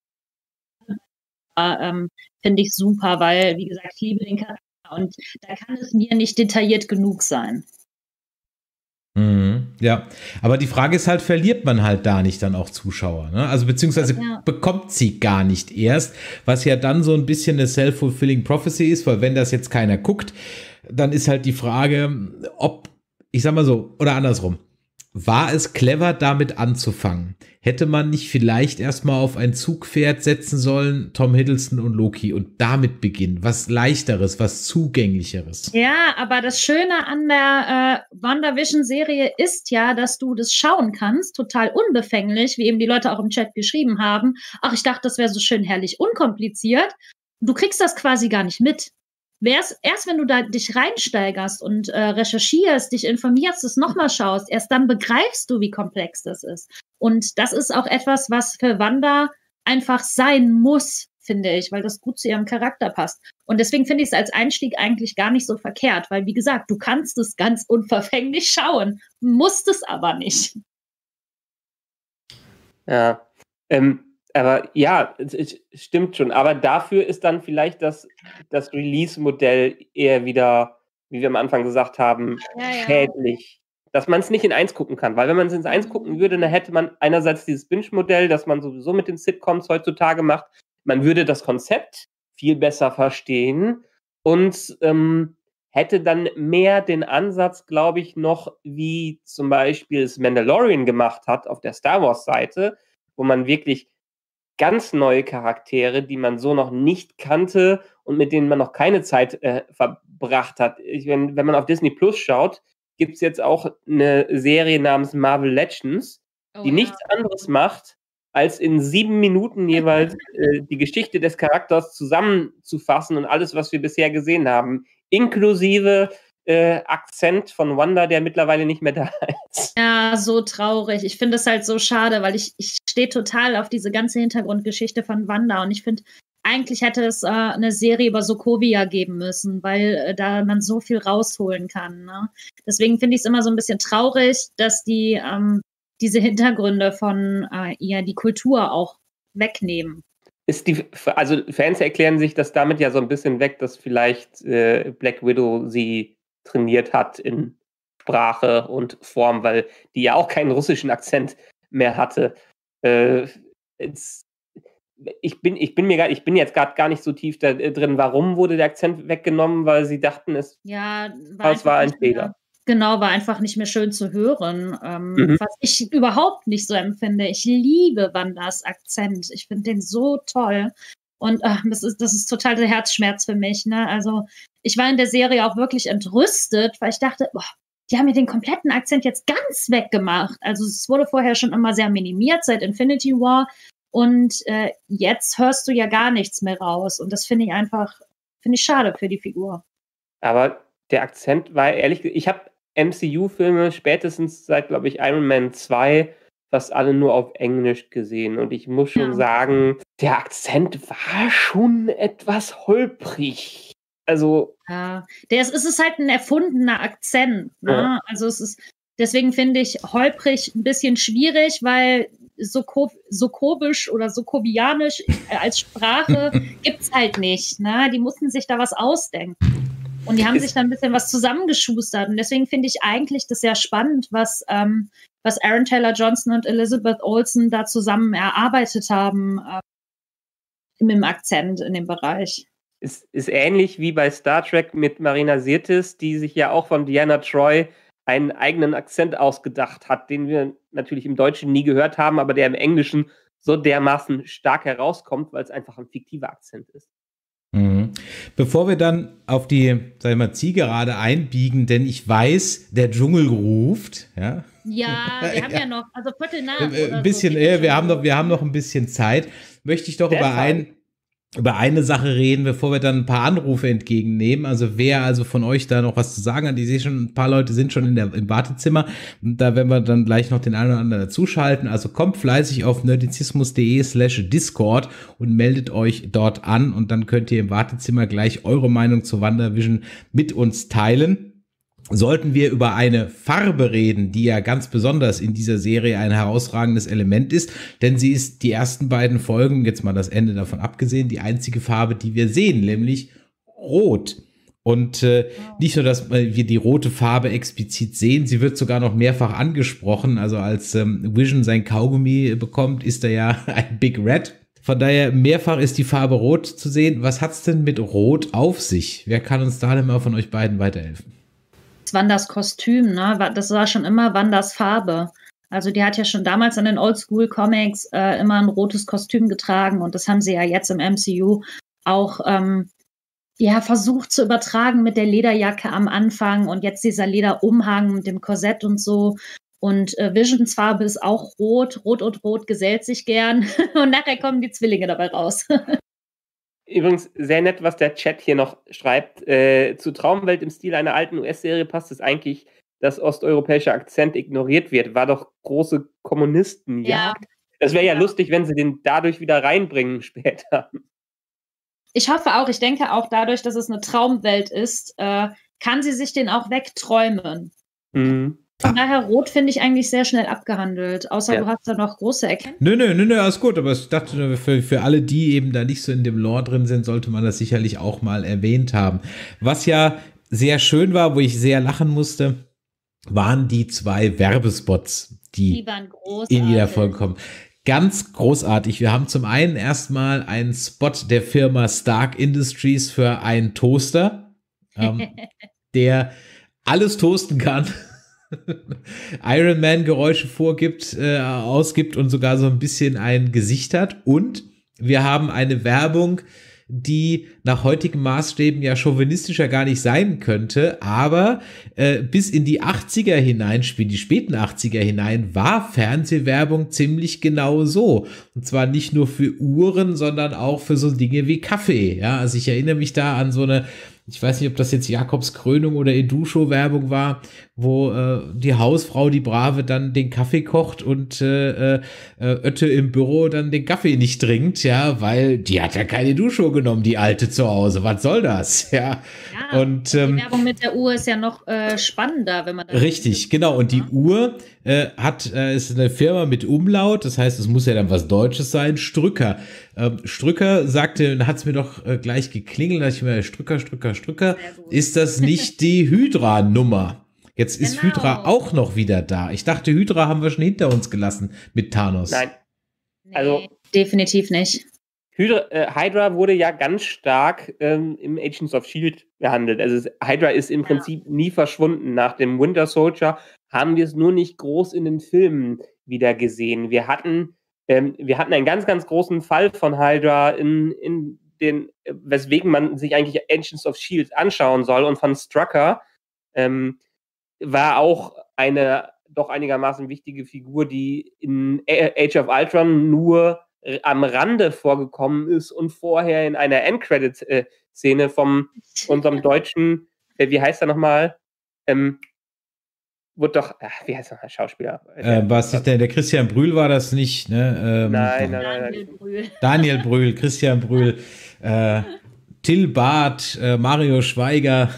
Ähm, finde ich super, weil, wie gesagt, ich liebe den Charakter und da kann es mir nicht detailliert genug sein. Mhm, ja, aber die Frage ist halt, verliert man halt da nicht dann auch Zuschauer, ne? Also beziehungsweise Ja. bekommt sie gar nicht erst, was ja dann so ein bisschen eine self-fulfilling prophecy ist, weil wenn das jetzt keiner guckt, dann ist halt die Frage, ob, ich sag mal so, oder andersrum, war es clever, damit anzufangen? Hätte man nicht vielleicht erstmal auf ein Zugpferd setzen sollen, Tom Hiddleston und Loki, und damit beginnen? Was Leichteres, was Zugänglicheres? Ja, aber das Schöne an der äh, WandaVision-Serie ist ja, dass du das schauen kannst, total unbefänglich, wie eben die Leute auch im Chat geschrieben haben. Ach, ich dachte, das wäre so schön herrlich unkompliziert. Du kriegst das quasi gar nicht mit. Erst, erst wenn du da dich reinsteigerst und äh, recherchierst, dich informierst, es nochmal schaust, erst dann begreifst du, wie komplex das ist. Und das ist auch etwas, was für Wanda einfach sein muss, finde ich, weil das gut zu ihrem Charakter passt. Und deswegen finde ich es als Einstieg eigentlich gar nicht so verkehrt, weil, wie gesagt, du kannst es ganz unverfänglich schauen, musst es aber nicht. Ja, ähm, aber ja, es, es stimmt schon. Aber dafür ist dann vielleicht das, das Release-Modell eher wieder, wie wir am Anfang gesagt haben, Ja, ja. schädlich. Dass man es nicht in eins gucken kann. Weil wenn man es in eins gucken würde, dann hätte man einerseits dieses Binge-Modell, das man sowieso mit den Sitcoms heutzutage macht. Man würde das Konzept viel besser verstehen und ähm, hätte dann mehr den Ansatz, glaube ich, noch, wie zum Beispiel es Mandalorian gemacht hat auf der Star Wars-Seite, wo man wirklich ganz neue Charaktere, die man so noch nicht kannte und mit denen man noch keine Zeit äh, verbracht hat. Ich, wenn, wenn man auf Disney Plus schaut, gibt es jetzt auch eine Serie namens Marvel Legends, Oh, die ja. nichts anderes macht, als in sieben Minuten jeweils äh, die Geschichte des Charakters zusammenzufassen und alles, was wir bisher gesehen haben, inklusive äh, Akzent von Wanda, der mittlerweile nicht mehr da ist. Ja, so traurig. Ich finde es halt so schade, weil ich, ich stehe total auf diese ganze Hintergrundgeschichte von Wanda und ich finde, eigentlich hätte es äh, eine Serie über Sokovia geben müssen, weil äh, da man so viel rausholen kann. Ne? Deswegen finde ich es immer so ein bisschen traurig, dass die ähm, diese Hintergründe von äh, ihr die Kultur auch wegnehmen. Ist die, also Fans erklären sich das damit ja so ein bisschen weg, dass vielleicht äh, Black Widow sie trainiert hat in Sprache und Form, weil die ja auch keinen russischen Akzent mehr hatte. Äh, jetzt, ich bin, ich bin mir gar, ich bin jetzt gerade gar nicht so tief da drin. Warum wurde der Akzent weggenommen? Weil sie dachten, es, Ja, es war ein einfach nicht Fehler. mehr- Genau, war einfach nicht mehr schön zu hören, ähm, Mhm. was ich überhaupt nicht so empfinde. Ich liebe Wandas Akzent. Ich finde den so toll. Und ach, das ist, das ist total der Herzschmerz für mich. Ne? Also ich war in der Serie auch wirklich entrüstet, weil ich dachte, boah, die haben mir den kompletten Akzent jetzt ganz weggemacht. Also es wurde vorher schon immer sehr minimiert seit Infinity War. Und äh, jetzt hörst du ja gar nichts mehr raus. Und das finde ich einfach, finde ich schade für die Figur. Aber der Akzent war ehrlich, ge- ich habe M C U-Filme spätestens seit, glaube ich, Iron Man zwei fast alle nur auf Englisch gesehen. Und ich muss schon Ja. sagen, der Akzent war schon etwas holprig. Also, Ja, der ist, es ist halt ein erfundener Akzent. Ne? Ja. Also es ist, deswegen finde ich holprig ein bisschen schwierig, weil Soko, Sokobisch oder Sokovianisch äh, als Sprache gibt's halt nicht. Ne? Die mussten sich da was ausdenken. Und die haben Ist- sich dann ein bisschen was zusammengeschustert. Und deswegen finde ich eigentlich das sehr spannend, was, ähm, was Aaron Taylor Johnson und Elizabeth Olsen da zusammen erarbeitet haben äh, mit dem Akzent in dem Bereich. ist, ist ähnlich wie bei Star Trek mit Marina Sirtis, die sich ja auch von Deanna Troi einen eigenen Akzent ausgedacht hat, den wir natürlich im Deutschen nie gehört haben, aber der im Englischen so dermaßen stark herauskommt, weil es einfach ein fiktiver Akzent ist. Mhm. Bevor wir dann auf die, sag ich mal, Zielgerade einbiegen, denn ich weiß, der Dschungel ruft, ja. Ja, wir haben ja, noch, also Viertel nach. Äh, oder Ein bisschen, so. äh, wir haben noch, wir haben noch ein bisschen Zeit. Möchte ich doch über Deadline. ein, über eine Sache reden, bevor wir dann ein paar Anrufe entgegennehmen. Also wer also von euch da noch was zu sagen hat, ich sehe schon, ein paar Leute sind schon in der, im Wartezimmer. Und da werden wir dann gleich noch den einen oder anderen dazuschalten. Also kommt fleißig auf nerdizismus.de slash Discord und meldet euch dort an. Und dann könnt ihr im Wartezimmer gleich eure Meinung zu WandaVision mit uns teilen. Sollten wir über eine Farbe reden, die ja ganz besonders in dieser Serie ein herausragendes Element ist, denn sie ist die ersten beiden Folgen, jetzt mal das Ende davon abgesehen, die einzige Farbe, die wir sehen, nämlich Rot. Und äh, nicht nur, dass wir die rote Farbe explizit sehen, sie wird sogar noch mehrfach angesprochen. Also als ähm, Vision sein Kaugummi bekommt, ist er ja ein Big Red. Von daher mehrfach ist die Farbe Rot zu sehen. Was hat's denn mit Rot auf sich? Wer kann uns da denn mal von euch beiden weiterhelfen? Wanders Kostüm, ne? Das war schon immer Wanders Farbe. Also die hat ja schon damals in den Oldschool-Comics äh, immer ein rotes Kostüm getragen und das haben sie ja jetzt im M C U auch ähm, ja, versucht zu übertragen mit der Lederjacke am Anfang und jetzt dieser Lederumhang mit dem Korsett und so. Und äh, Visions Farbe ist auch rot. Rot und Rot gesellt sich gern und nachher kommen die Zwillinge dabei raus. Übrigens sehr nett, was der Chat hier noch schreibt. Äh, zu Traumwelt im Stil einer alten U S-Serie passt es eigentlich, dass osteuropäischer Akzent ignoriert wird. War doch große Kommunistenjagd. Ja. Das wäre ja, ja lustig, wenn sie den dadurch wieder reinbringen später. Ich hoffe auch, ich denke auch dadurch, dass es eine Traumwelt ist, äh, kann sie sich den auch wegträumen. Mhm. Von daher, Rot finde ich eigentlich sehr schnell abgehandelt. Außer ja. du hast da noch große Erkenntnisse. Nö, nö, nö, nö, alles gut. Aber ich dachte, für, für alle, die eben da nicht so in dem Lore drin sind, sollte man das sicherlich auch mal erwähnt haben. Was ja sehr schön war, wo ich sehr lachen musste, waren die zwei Werbespots, die, die waren in jeder Folge kommen. Ganz großartig. Wir haben zum einen erstmal einen Spot der Firma Stark Industries für einen Toaster, ähm, der alles toasten kann. Iron Man Geräusche vorgibt, äh, ausgibt und sogar so ein bisschen ein Gesicht hat. Und wir haben eine Werbung, die nach heutigen Maßstäben ja chauvinistischer gar nicht sein könnte, aber äh, bis in die achtziger hinein, die späten achtziger hinein, war Fernsehwerbung ziemlich genau so. Und zwar nicht nur für Uhren, sondern auch für so Dinge wie Kaffee. Ja, also ich erinnere mich da an so eine, ich weiß nicht, ob das jetzt Jakobs Krönung oder Edusho-Werbung war, wo äh, die Hausfrau, die Brave, dann den Kaffee kocht und äh, äh, Ötte im Büro dann den Kaffee nicht trinkt, ja, weil die hat ja keine Edusho genommen, die Alte zu Hause. Was soll das? Ja, ja und ähm, die Werbung mit der Uhr ist ja noch äh, spannender, wenn man das richtig, genau. Und die Uhr äh, hat äh, ist eine Firma mit Umlaut, das heißt, es muss ja dann was Deutsches sein. Strücker. Ähm, Strücker sagte, hat es mir doch äh, gleich geklingelt, da dachte ich mir, Strücker, Strücker, Strücker. Ist das nicht die Hydra-Nummer? Jetzt ist genau. Hydra auch noch wieder da. Ich dachte, Hydra haben wir schon hinter uns gelassen mit Thanos. Nein. Nee, also definitiv nicht. Hydra, äh, Hydra wurde ja ganz stark ähm, im Agents of S H I E L D behandelt. Also es, Hydra ist im ja. Prinzip nie verschwunden. Nach dem Winter Soldier haben wir es nur nicht groß in den Filmen wieder gesehen. Wir hatten, ähm, wir hatten einen ganz, ganz großen Fall von Hydra in, in den, weswegen man sich eigentlich Agents of S H I E L D anschauen soll. Und von Strucker ähm, war auch eine doch einigermaßen wichtige Figur, die in Age of Ultron nur am Rande vorgekommen ist und vorher in einer Endcredit-Szene vom unserem deutschen, äh, wie heißt er nochmal? Ähm, wurde doch, ach, wie heißt er nochmal, Schauspieler? Äh, was ist der, der Christian Brühl war das nicht, ne? Ähm, nein, nein, nein, Daniel Brühl. Daniel Brühl, Christian Brühl, äh, Till Barth, äh, Mario Schweiger,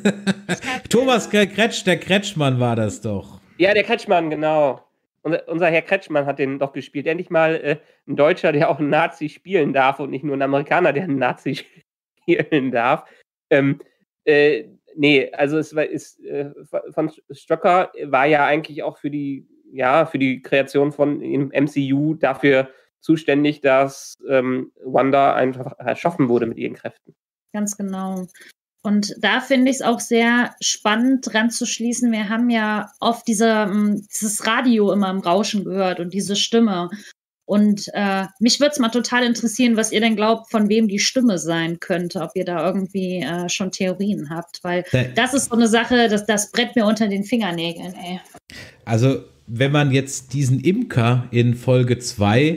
Thomas Kretsch, der Kretschmann war das doch. Ja, der Kretschmann, genau. Unser, unser Herr Kretschmann hat den doch gespielt. Endlich mal äh, ein Deutscher, der auch einen Nazi spielen darf und nicht nur ein Amerikaner, der einen Nazi spielen darf. Ähm, äh, nee, also es war ist äh, von Strucker war ja eigentlich auch für die, ja, für die Kreation von im M C U dafür zuständig, dass ähm, Wanda einfach erschaffen wurde mit ihren Kräften. Ganz genau. Und da finde ich es auch sehr spannend dran zu schließen. Wir haben ja oft diese, dieses Radio immer im Rauschen gehört und diese Stimme. Und äh, mich würde es mal total interessieren, was ihr denn glaubt, von wem die Stimme sein könnte, ob ihr da irgendwie äh, schon Theorien habt. Weil das ist so eine Sache, das, das brennt mir unter den Fingernägeln, ey. Also, wenn man jetzt diesen Imker in Folge zwei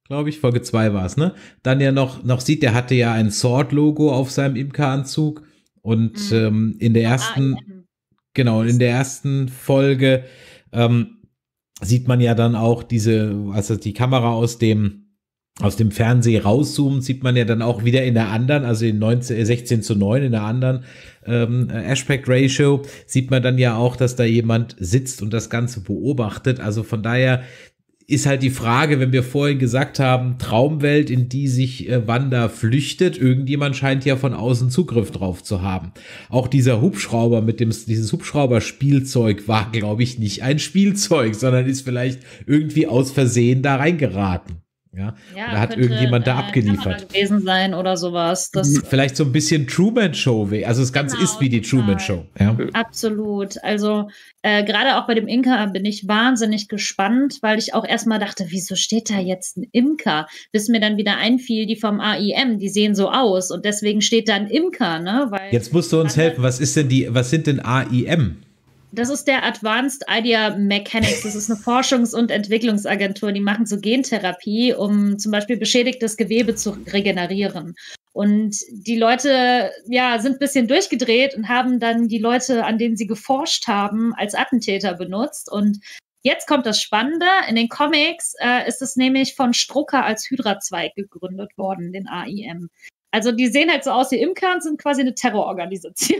glaube ich, Folge zwei war es, ne? Dann ja noch, noch sieht, der hatte ja ein Sword-Logo auf seinem Imker-Anzug und mhm. ähm, in der ersten, ah, genau, in der ersten Folge ähm, sieht man ja dann auch diese, also die Kamera aus dem aus dem Fernseh rauszoomt, sieht man ja dann auch wieder in der anderen, also in neunzehn, sechzehn zu neun in der anderen ähm, Aspect Ratio, sieht man dann ja auch, dass da jemand sitzt und das Ganze beobachtet. Also von daher ist halt die Frage, wenn wir vorhin gesagt haben, Traumwelt, in die sich äh, Wanda flüchtet, irgendjemand scheint ja von außen Zugriff drauf zu haben. Auch dieser Hubschrauber mit dem, dieses Hubschrauber-Spielzeug war, glaube ich, nicht ein Spielzeug, sondern ist vielleicht irgendwie aus Versehen da reingeraten. Ja, ja, da hat irgendjemand da abgeliefert. Gewesen sein oder sowas. Das Vielleicht so ein bisschen Truman Show, also das Ganze genau, ist wie die Truman Show. Ja. Absolut. Also äh, gerade auch bei dem Imker bin ich wahnsinnig gespannt, weil ich auch erstmal dachte, wieso steht da jetzt ein Imker? Bis mir dann wieder einfiel, die vom A I M, die sehen so aus und deswegen steht da ein Imker, ne? Weil jetzt musst du uns helfen. Was ist denn die? Was sind denn A I M? Das ist der Advanced Idea Mechanics. Das ist eine Forschungs- und Entwicklungsagentur. Die machen so Gentherapie, um zum Beispiel beschädigtes Gewebe zu regenerieren. Und die Leute, ja, sind ein bisschen durchgedreht und haben dann die Leute, an denen sie geforscht haben, als Attentäter benutzt. Und jetzt kommt das Spannende. In den Comics äh, ist es nämlich von Strucker als Hydra-Zweig gegründet worden, den A I M. Also die sehen halt so aus wie Imker und sind quasi eine Terrororganisation.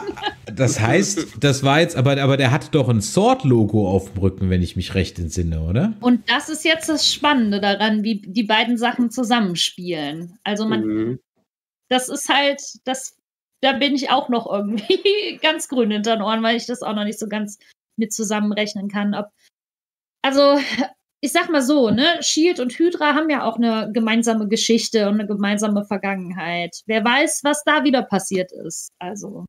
Das heißt, das war jetzt, aber, aber der hatte doch ein Sword-Logo auf dem Rücken, wenn ich mich recht entsinne, oder? Und das ist jetzt das Spannende daran, wie die beiden Sachen zusammenspielen. Also man, mhm. das ist halt, das, da bin ich auch noch irgendwie ganz grün hinter den Ohren, weil ich das auch noch nicht so ganz mit zusammenrechnen kann. Ob, also ich sag mal so, ne, Shield und Hydra haben ja auch eine gemeinsame Geschichte und eine gemeinsame Vergangenheit. Wer weiß, was da wieder passiert ist. Also.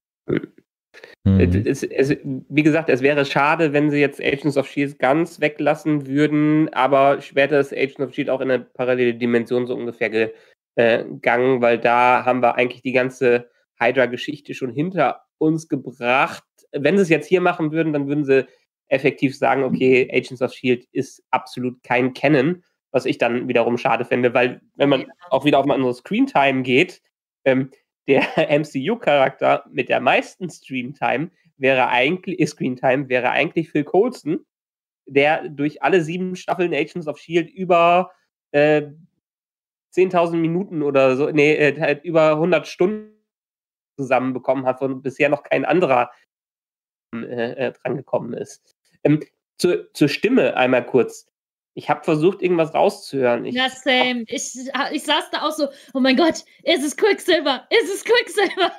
Mhm. Es, es, wie gesagt, es wäre schade, wenn sie jetzt Agents of Shield ganz weglassen würden, aber später ist Agents of Shield auch in eine parallele Dimension so ungefähr gegangen, weil da haben wir eigentlich die ganze Hydra-Geschichte schon hinter uns gebracht. Wenn sie es jetzt hier machen würden, dann würden sie effektiv sagen, okay, Agents of Shield ist absolut kein Canon, was ich dann wiederum schade fände, weil wenn man auch wieder auf mal unsere Screentime geht, ähm, der M C U-Charakter mit der meisten Screentime wäre eigentlich, Screentime wäre eigentlich Phil Coulson, der durch alle sieben Staffeln Agents of Shield über äh, zehntausend Minuten oder so, nee, äh, über hundert Stunden zusammenbekommen hat, von bisher noch kein anderer äh, äh, drangekommen ist. Ähm, zur, zur Stimme einmal kurz. Ich habe versucht, irgendwas rauszuhören. Ich ja, same. Ich, ich saß da auch so, oh mein Gott, ist es Quicksilver? Ist es Quicksilver?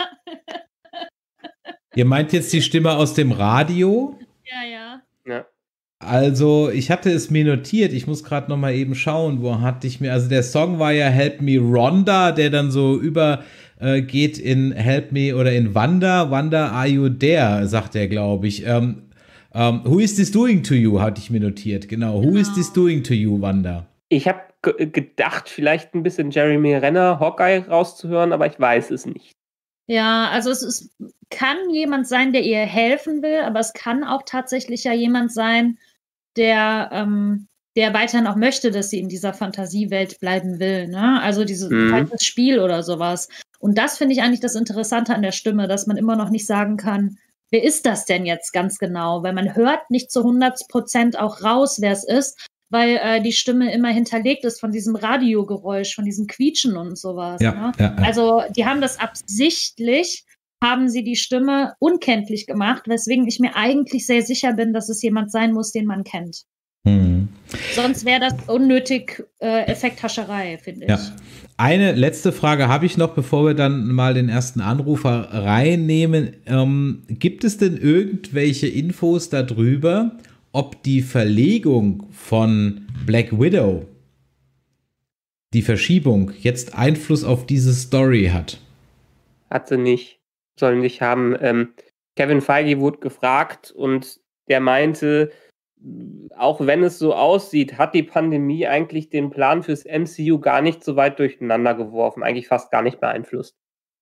Ihr meint jetzt die Stimme aus dem Radio? Ja, ja. Ja. Also, ich hatte es mir notiert. Ich muss gerade noch mal eben schauen, wo hatte ich mir, also der Song war ja Help Me Rhonda, der dann so über äh, geht in Help Me oder in Wanda. Wanda, are you there? Sagt er, glaube ich. Ähm, Um, who is this doing to you, hatte ich mir notiert. Genau. Who genau. is this doing to you, Wanda? Ich habe g- gedacht, vielleicht ein bisschen Jeremy Renner, Hawkeye rauszuhören, aber ich weiß es nicht. Ja, also es ist, kann jemand sein, der ihr helfen will, aber es kann auch tatsächlich ja jemand sein, der, ähm, der weiterhin auch möchte, dass sie in dieser Fantasiewelt bleiben will. Ne? Also dieses mhm. Spiel oder sowas. Und das finde ich eigentlich das Interessante an der Stimme, dass man immer noch nicht sagen kann, wer ist das denn jetzt ganz genau? Weil man hört nicht zu hundert Prozent auch raus, wer es ist, weil äh, die Stimme immer hinterlegt ist von diesem Radiogeräusch, von diesem Quietschen und sowas. Ja, ne? ja, ja. Also die haben das absichtlich, haben sie die Stimme unkenntlich gemacht, weswegen ich mir eigentlich sehr sicher bin, dass es jemand sein muss, den man kennt. Mhm. Sonst wäre das unnötig äh, Effekthascherei, finde ich. Ja. Eine letzte Frage habe ich noch, bevor wir dann mal den ersten Anrufer reinnehmen. Ähm, gibt es denn irgendwelche Infos darüber, ob die Verlegung von Black Widow, die Verschiebung, jetzt Einfluss auf diese Story hat? Hat sie nicht. Sollen nicht haben. Ähm, Kevin Feige wurde gefragt und der meinte, auch wenn es so aussieht, hat die Pandemie eigentlich den Plan fürs M C U gar nicht so weit durcheinander geworfen, eigentlich fast gar nicht beeinflusst.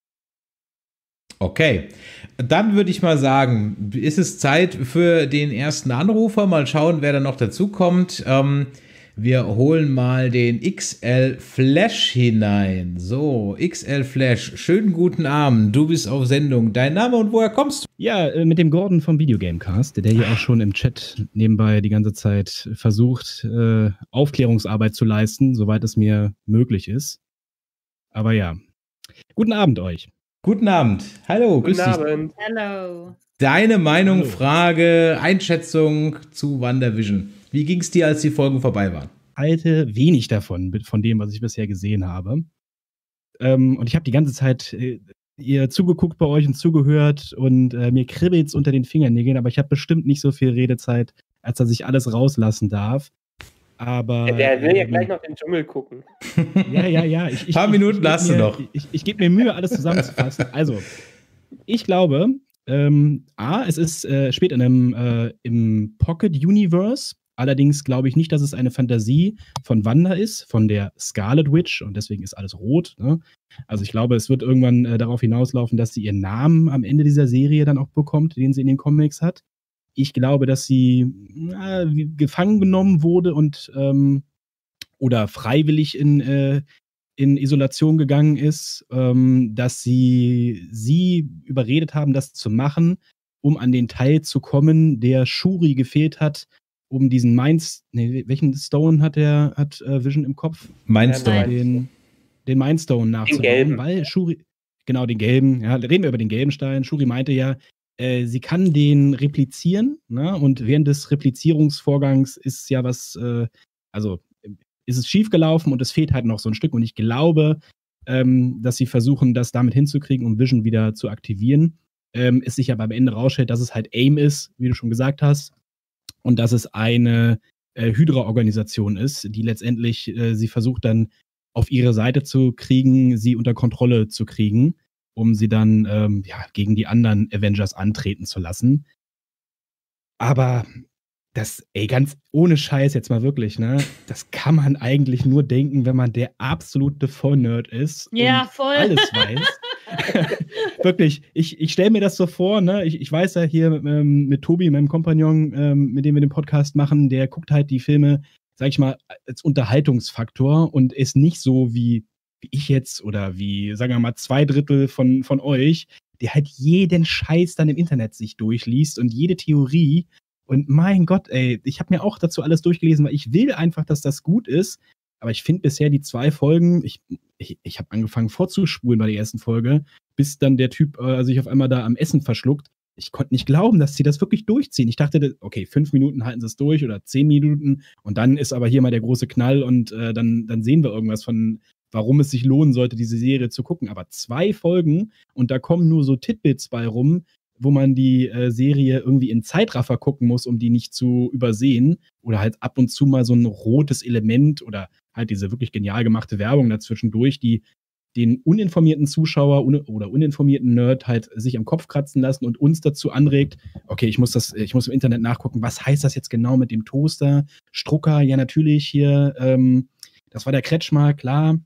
Okay, dann würde ich mal sagen, ist es Zeit für den ersten Anrufer. Mal schauen, wer da noch dazu kommt. Ähm, Wir holen mal den X L Flash hinein. So, X L Flash, schönen guten Abend. Du bist auf Sendung. Dein Name und woher kommst du? Ja, äh, mit dem Gordon vom Videogamecast, der hier auch schon im Chat nebenbei die ganze Zeit versucht, äh, Aufklärungsarbeit zu leisten, soweit es mir möglich ist. Aber ja, guten Abend euch. Guten Abend. Hallo, grüß Guten dich. Abend. Hello. Deine Meinung, Hallo. Frage, Einschätzung zu WandaVision. Wie ging es dir, als die Folgen vorbei waren? Halte wenig davon, von dem, was ich bisher gesehen habe. Ähm, und ich habe die ganze Zeit äh, ihr zugeguckt bei euch und zugehört und äh, mir kribbelt's unter den Fingernägeln, aber ich habe bestimmt nicht so viel Redezeit, als dass ich alles rauslassen darf. Aber Der will ja ähm, gleich noch den Dschungel gucken. Ja, ja, ja. Ich, ich, Paar ich, Minuten ich, ich hast du mir, noch. Ich, ich, ich gebe mir Mühe, alles zusammenzufassen. Also, ich glaube, ähm, A, es ist äh, spät in einem äh, im Pocket Universe. Allerdings glaube ich nicht, dass es eine Fantasie von Wanda ist, von der Scarlet Witch, und deswegen ist alles rot. Ne? Also ich glaube, es wird irgendwann äh, darauf hinauslaufen, dass sie ihren Namen am Ende dieser Serie dann auch bekommt, den sie in den Comics hat. Ich glaube, dass sie na, wie gefangen genommen wurde und ähm, oder freiwillig in, äh, in Isolation gegangen ist, ähm, dass sie sie überredet haben, das zu machen, um an den Teil zu kommen, der Shuri gefehlt hat, um diesen Mind, nee, welchen Stone hat der, hat äh, Vision im Kopf? Mindstone. Den, den Mindstone nachzubauen, gelben. weil Shuri, genau, den gelben, ja, reden wir über den gelben Stein. Shuri meinte ja, äh, sie kann den replizieren, ne? Und während des Replizierungsvorgangs ist ja was, äh, also ist es schiefgelaufen und es fehlt halt noch so ein Stück. Und ich glaube, ähm, dass sie versuchen, das damit hinzukriegen, um Vision wieder zu aktivieren. Ähm, es sich aber am Ende rausstellt, dass es halt AIM ist, wie du schon gesagt hast. Und dass es eine äh, Hydra-Organisation ist, die letztendlich äh, sie versucht dann auf ihre Seite zu kriegen, sie unter Kontrolle zu kriegen, um sie dann ähm, ja, gegen die anderen Avengers antreten zu lassen. Aber das, ey, ganz ohne Scheiß jetzt mal wirklich, ne? Das kann man eigentlich nur denken, wenn man der absolute Vollnerd ist Ja, und voll. alles weiß. Wirklich, ich, ich stelle mir das so vor, ne? Ich, ich weiß ja hier mit, ähm, mit Tobi, meinem Kompagnon, ähm, mit dem wir den Podcast machen, der guckt halt die Filme, sag ich mal, als Unterhaltungsfaktor und ist nicht so wie, wie ich jetzt oder wie, sagen wir mal, zwei Drittel von, von euch, der halt jeden Scheiß dann im Internet sich durchliest und jede Theorie. Und mein Gott, ey, ich habe mir auch dazu alles durchgelesen, weil ich will einfach, dass das gut ist. Aber ich finde bisher die zwei Folgen, ich, ich, ich habe angefangen vorzuspulen bei der ersten Folge, bis dann der Typ äh, sich auf einmal da am Essen verschluckt. Ich konnte nicht glauben, dass sie das wirklich durchziehen. Ich dachte, okay, fünf Minuten halten sie es durch oder zehn Minuten und dann ist aber hier mal der große Knall und äh, dann, dann sehen wir irgendwas von, warum es sich lohnen sollte, diese Serie zu gucken. Aber zwei Folgen und da kommen nur so Titbits bei rum, wo man die äh, Serie irgendwie in Zeitraffer gucken muss, um die nicht zu übersehen. Oder halt ab und zu mal so ein rotes Element oder halt diese wirklich genial gemachte Werbung dazwischendurch, die den uninformierten Zuschauer un- oder uninformierten Nerd halt sich am Kopf kratzen lassen und uns dazu anregt, okay, ich muss das, ich muss im Internet nachgucken, was heißt das jetzt genau mit dem Toaster? Strucker, ja natürlich hier, ähm, das war der Kretschmer, klar.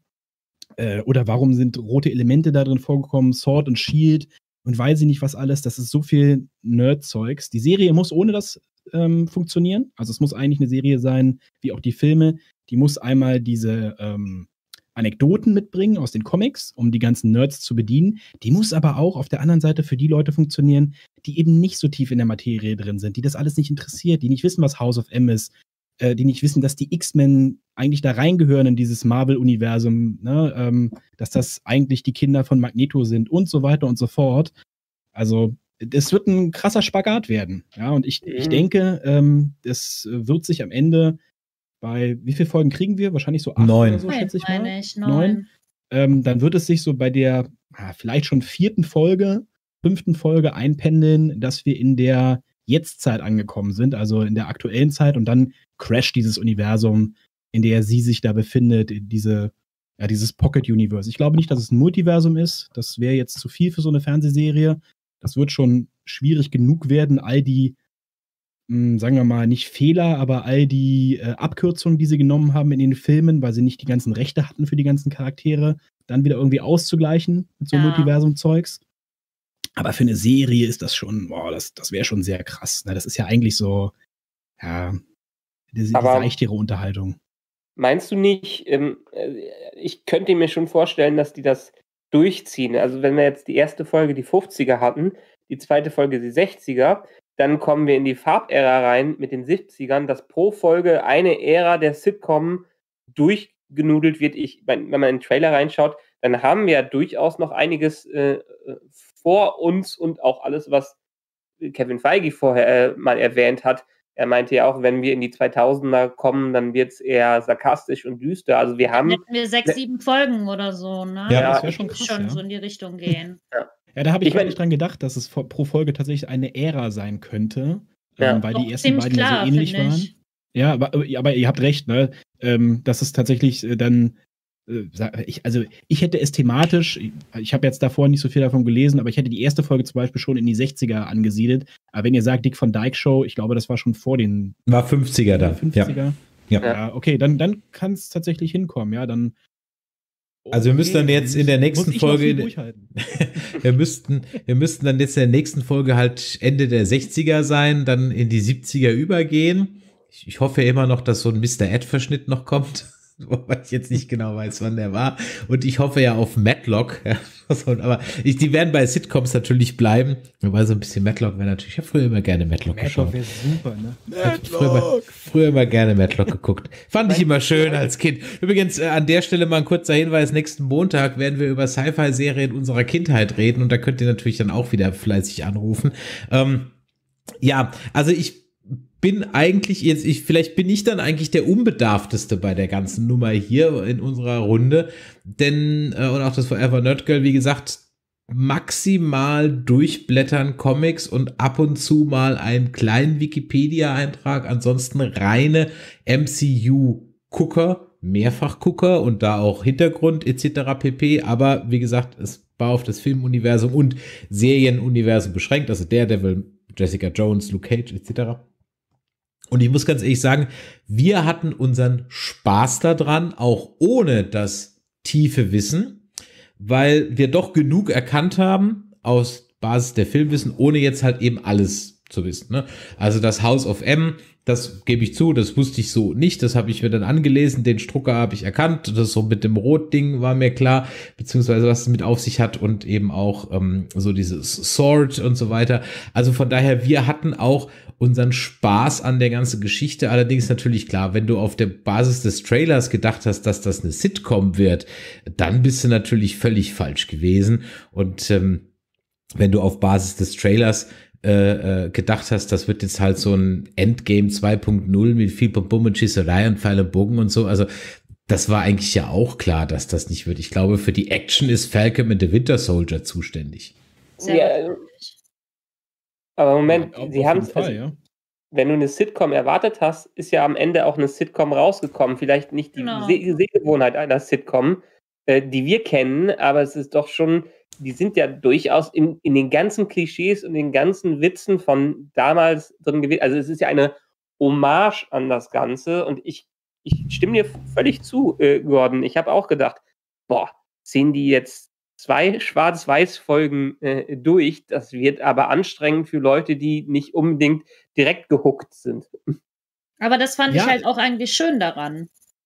Äh, oder warum sind rote Elemente da drin vorgekommen? Sword und Shield und weiß ich nicht was alles. Das ist so viel Nerd-Zeugs. Die Serie muss ohne das ähm, funktionieren. Also es muss eigentlich eine Serie sein, wie auch die Filme. Die muss einmal diese ähm, Anekdoten mitbringen aus den Comics, um die ganzen Nerds zu bedienen. Die muss aber auch auf der anderen Seite für die Leute funktionieren, die eben nicht so tief in der Materie drin sind, die das alles nicht interessiert, die nicht wissen, was House of M ist, äh, die nicht wissen, dass die X-Men eigentlich da reingehören in dieses Marvel-Universum, ne? ähm, dass das eigentlich die Kinder von Magneto sind und so weiter und so fort. Also es wird ein krasser Spagat werden. Ja, und ich, ich denke, ähm, es wird sich am Ende bei, wie viele Folgen kriegen wir? Wahrscheinlich so acht Neun. oder so, schätze ich mal. Meine ich, Neun. neun. Ähm, dann wird es sich so bei der ah, vielleicht schon vierten Folge, fünften Folge einpendeln, dass wir in der Jetztzeit angekommen sind, also in der aktuellen Zeit, und dann crasht dieses Universum, in der sie sich da befindet, diese, ja, dieses Pocket-Universe. Ich glaube nicht, dass es ein Multiversum ist. Das wäre jetzt zu viel für so eine Fernsehserie. Das wird schon schwierig genug werden, all die, mh, sagen wir mal, nicht Fehler, aber all die äh, Abkürzungen, die sie genommen haben in den Filmen, weil sie nicht die ganzen Rechte hatten für die ganzen Charaktere, dann wieder irgendwie auszugleichen mit so Ja. Multiversum-Zeugs. Aber für eine Serie ist das schon, boah, das, das wäre schon sehr krass. Ne? Das ist ja eigentlich so, ja, diese, diese Aber- leichtere Unterhaltung. meinst du nicht, ähm, ich könnte mir schon vorstellen, dass die das durchziehen. Also wenn wir jetzt die erste Folge die fünfziger hatten, die zweite Folge die sechziger, dann kommen wir in die Farbära rein mit den siebzigern, dass pro Folge eine Ära der Sitcom durchgenudelt wird. Ich, wenn man in den Trailer reinschaut, dann haben wir ja durchaus noch einiges äh, vor uns und auch alles, was Kevin Feige vorher äh, mal erwähnt hat. Er meinte ja auch, wenn wir in die zweitausender kommen, dann wird es eher sarkastisch und düster. Also wir haben... Hätten wir sechs, sieben Folgen oder so, ne? Ja, das wäre schon krass, schon ja. so in die Richtung gehen. Ja, ja da habe ich, ich mein, nicht dran gedacht, dass es pro Folge tatsächlich eine Ära sein könnte, ja. ähm, weil Doch, die ersten beiden klar, ja so ähnlich waren. ich. Ja, aber, aber ihr habt recht, ne? Ähm, dass es tatsächlich äh, dann Ich, also ich hätte es thematisch, ich habe jetzt davor nicht so viel davon gelesen, aber ich hätte die erste Folge zum Beispiel schon in die sechziger angesiedelt. Aber wenn ihr sagt, Dick Van Dyke Show, ich glaube, das war schon vor den... War fünfziger dann. fünfziger. Ja. Ja. ja, okay, dann, dann kann es tatsächlich hinkommen, ja, dann... Okay, also wir müssen dann jetzt in der nächsten Folge... In, durchhalten. wir, müssten, wir müssten dann jetzt in der nächsten Folge halt Ende der sechziger sein, dann in die siebziger übergehen. Ich, ich hoffe immer noch, dass so ein Mister Ed-Verschnitt noch kommt. Wobei ich jetzt nicht genau weiß, wann der war. Und ich hoffe ja auf Matlock. Ja, aber ich, die werden bei Sitcoms natürlich bleiben. Wobei so ein bisschen Matlock wäre natürlich. Ich habe früher immer gerne Matlock, Matlock geschaut. wäre super, ne? Matlock. Früher immer, früher immer gerne Matlock geguckt. Fand ich immer schön als Kind. Übrigens, äh, an der Stelle mal ein kurzer Hinweis. Nächsten Montag werden wir über Sci-Fi-Serien unserer Kindheit reden. Und da könnt ihr natürlich dann auch wieder fleißig anrufen. Ähm, ja, also ich bin eigentlich jetzt, ich, vielleicht bin ich dann eigentlich der Unbedarfteste bei der ganzen Nummer hier in unserer Runde, denn, äh, und auch das Forever Nerd Girl, wie gesagt, maximal durchblättern Comics und ab und zu mal einen kleinen Wikipedia-Eintrag, ansonsten reine M C U-Gucker, Mehrfachgucker und da auch Hintergrund et cetera pp, aber wie gesagt, es war auf das Filmuniversum und Serienuniversum beschränkt, also Daredevil, Jessica Jones, Luke Cage et cetera. Und ich muss ganz ehrlich sagen, wir hatten unseren Spaß daran, auch ohne das tiefe Wissen, weil wir doch genug erkannt haben aus Basis der Filmwissen, ohne jetzt halt eben alles zu wissen. Ne? Also das House of M, das gebe ich zu, das wusste ich so nicht, das habe ich mir dann angelesen, den Strucker habe ich erkannt, das so mit dem Rotding war mir klar, beziehungsweise was es mit auf sich hat und eben auch ähm, so dieses Sword und so weiter. Also von daher, wir hatten auch unseren Spaß an der ganzen Geschichte. Allerdings natürlich klar, wenn du auf der Basis des Trailers gedacht hast, dass das eine Sitcom wird, dann bist du natürlich völlig falsch gewesen. Und ähm, wenn du auf Basis des Trailers äh, äh, gedacht hast, das wird jetzt halt so ein Endgame zwei Punkt null mit viel Bum und Schießerei und Pfeil und Bogen und so, also das war eigentlich ja auch klar, dass das nicht wird. Ich glaube, für die Action ist Falcon and the Winter Soldier zuständig. Sehr Ja, wahrscheinlich. aber Moment, Auf sie jeden haben es, Fall, also, ja. wenn du eine Sitcom erwartet hast, ist ja am Ende auch eine Sitcom rausgekommen. Vielleicht nicht die Genau. Seh- Sehgewohnheit einer Sitcom, äh, die wir kennen, aber es ist doch schon, die sind ja durchaus in, in den ganzen Klischees und den ganzen Witzen von damals drin gewesen. Also es ist ja eine Hommage an das Ganze und ich, ich stimme dir völlig zu, äh, Gordon. Ich habe auch gedacht, boah, ziehen die jetzt zwei Schwarz-Weiß-Folgen äh, durch. Das wird aber anstrengend für Leute, die nicht unbedingt direkt gehuckt sind. Aber das fand Ja. ich halt auch eigentlich schön daran.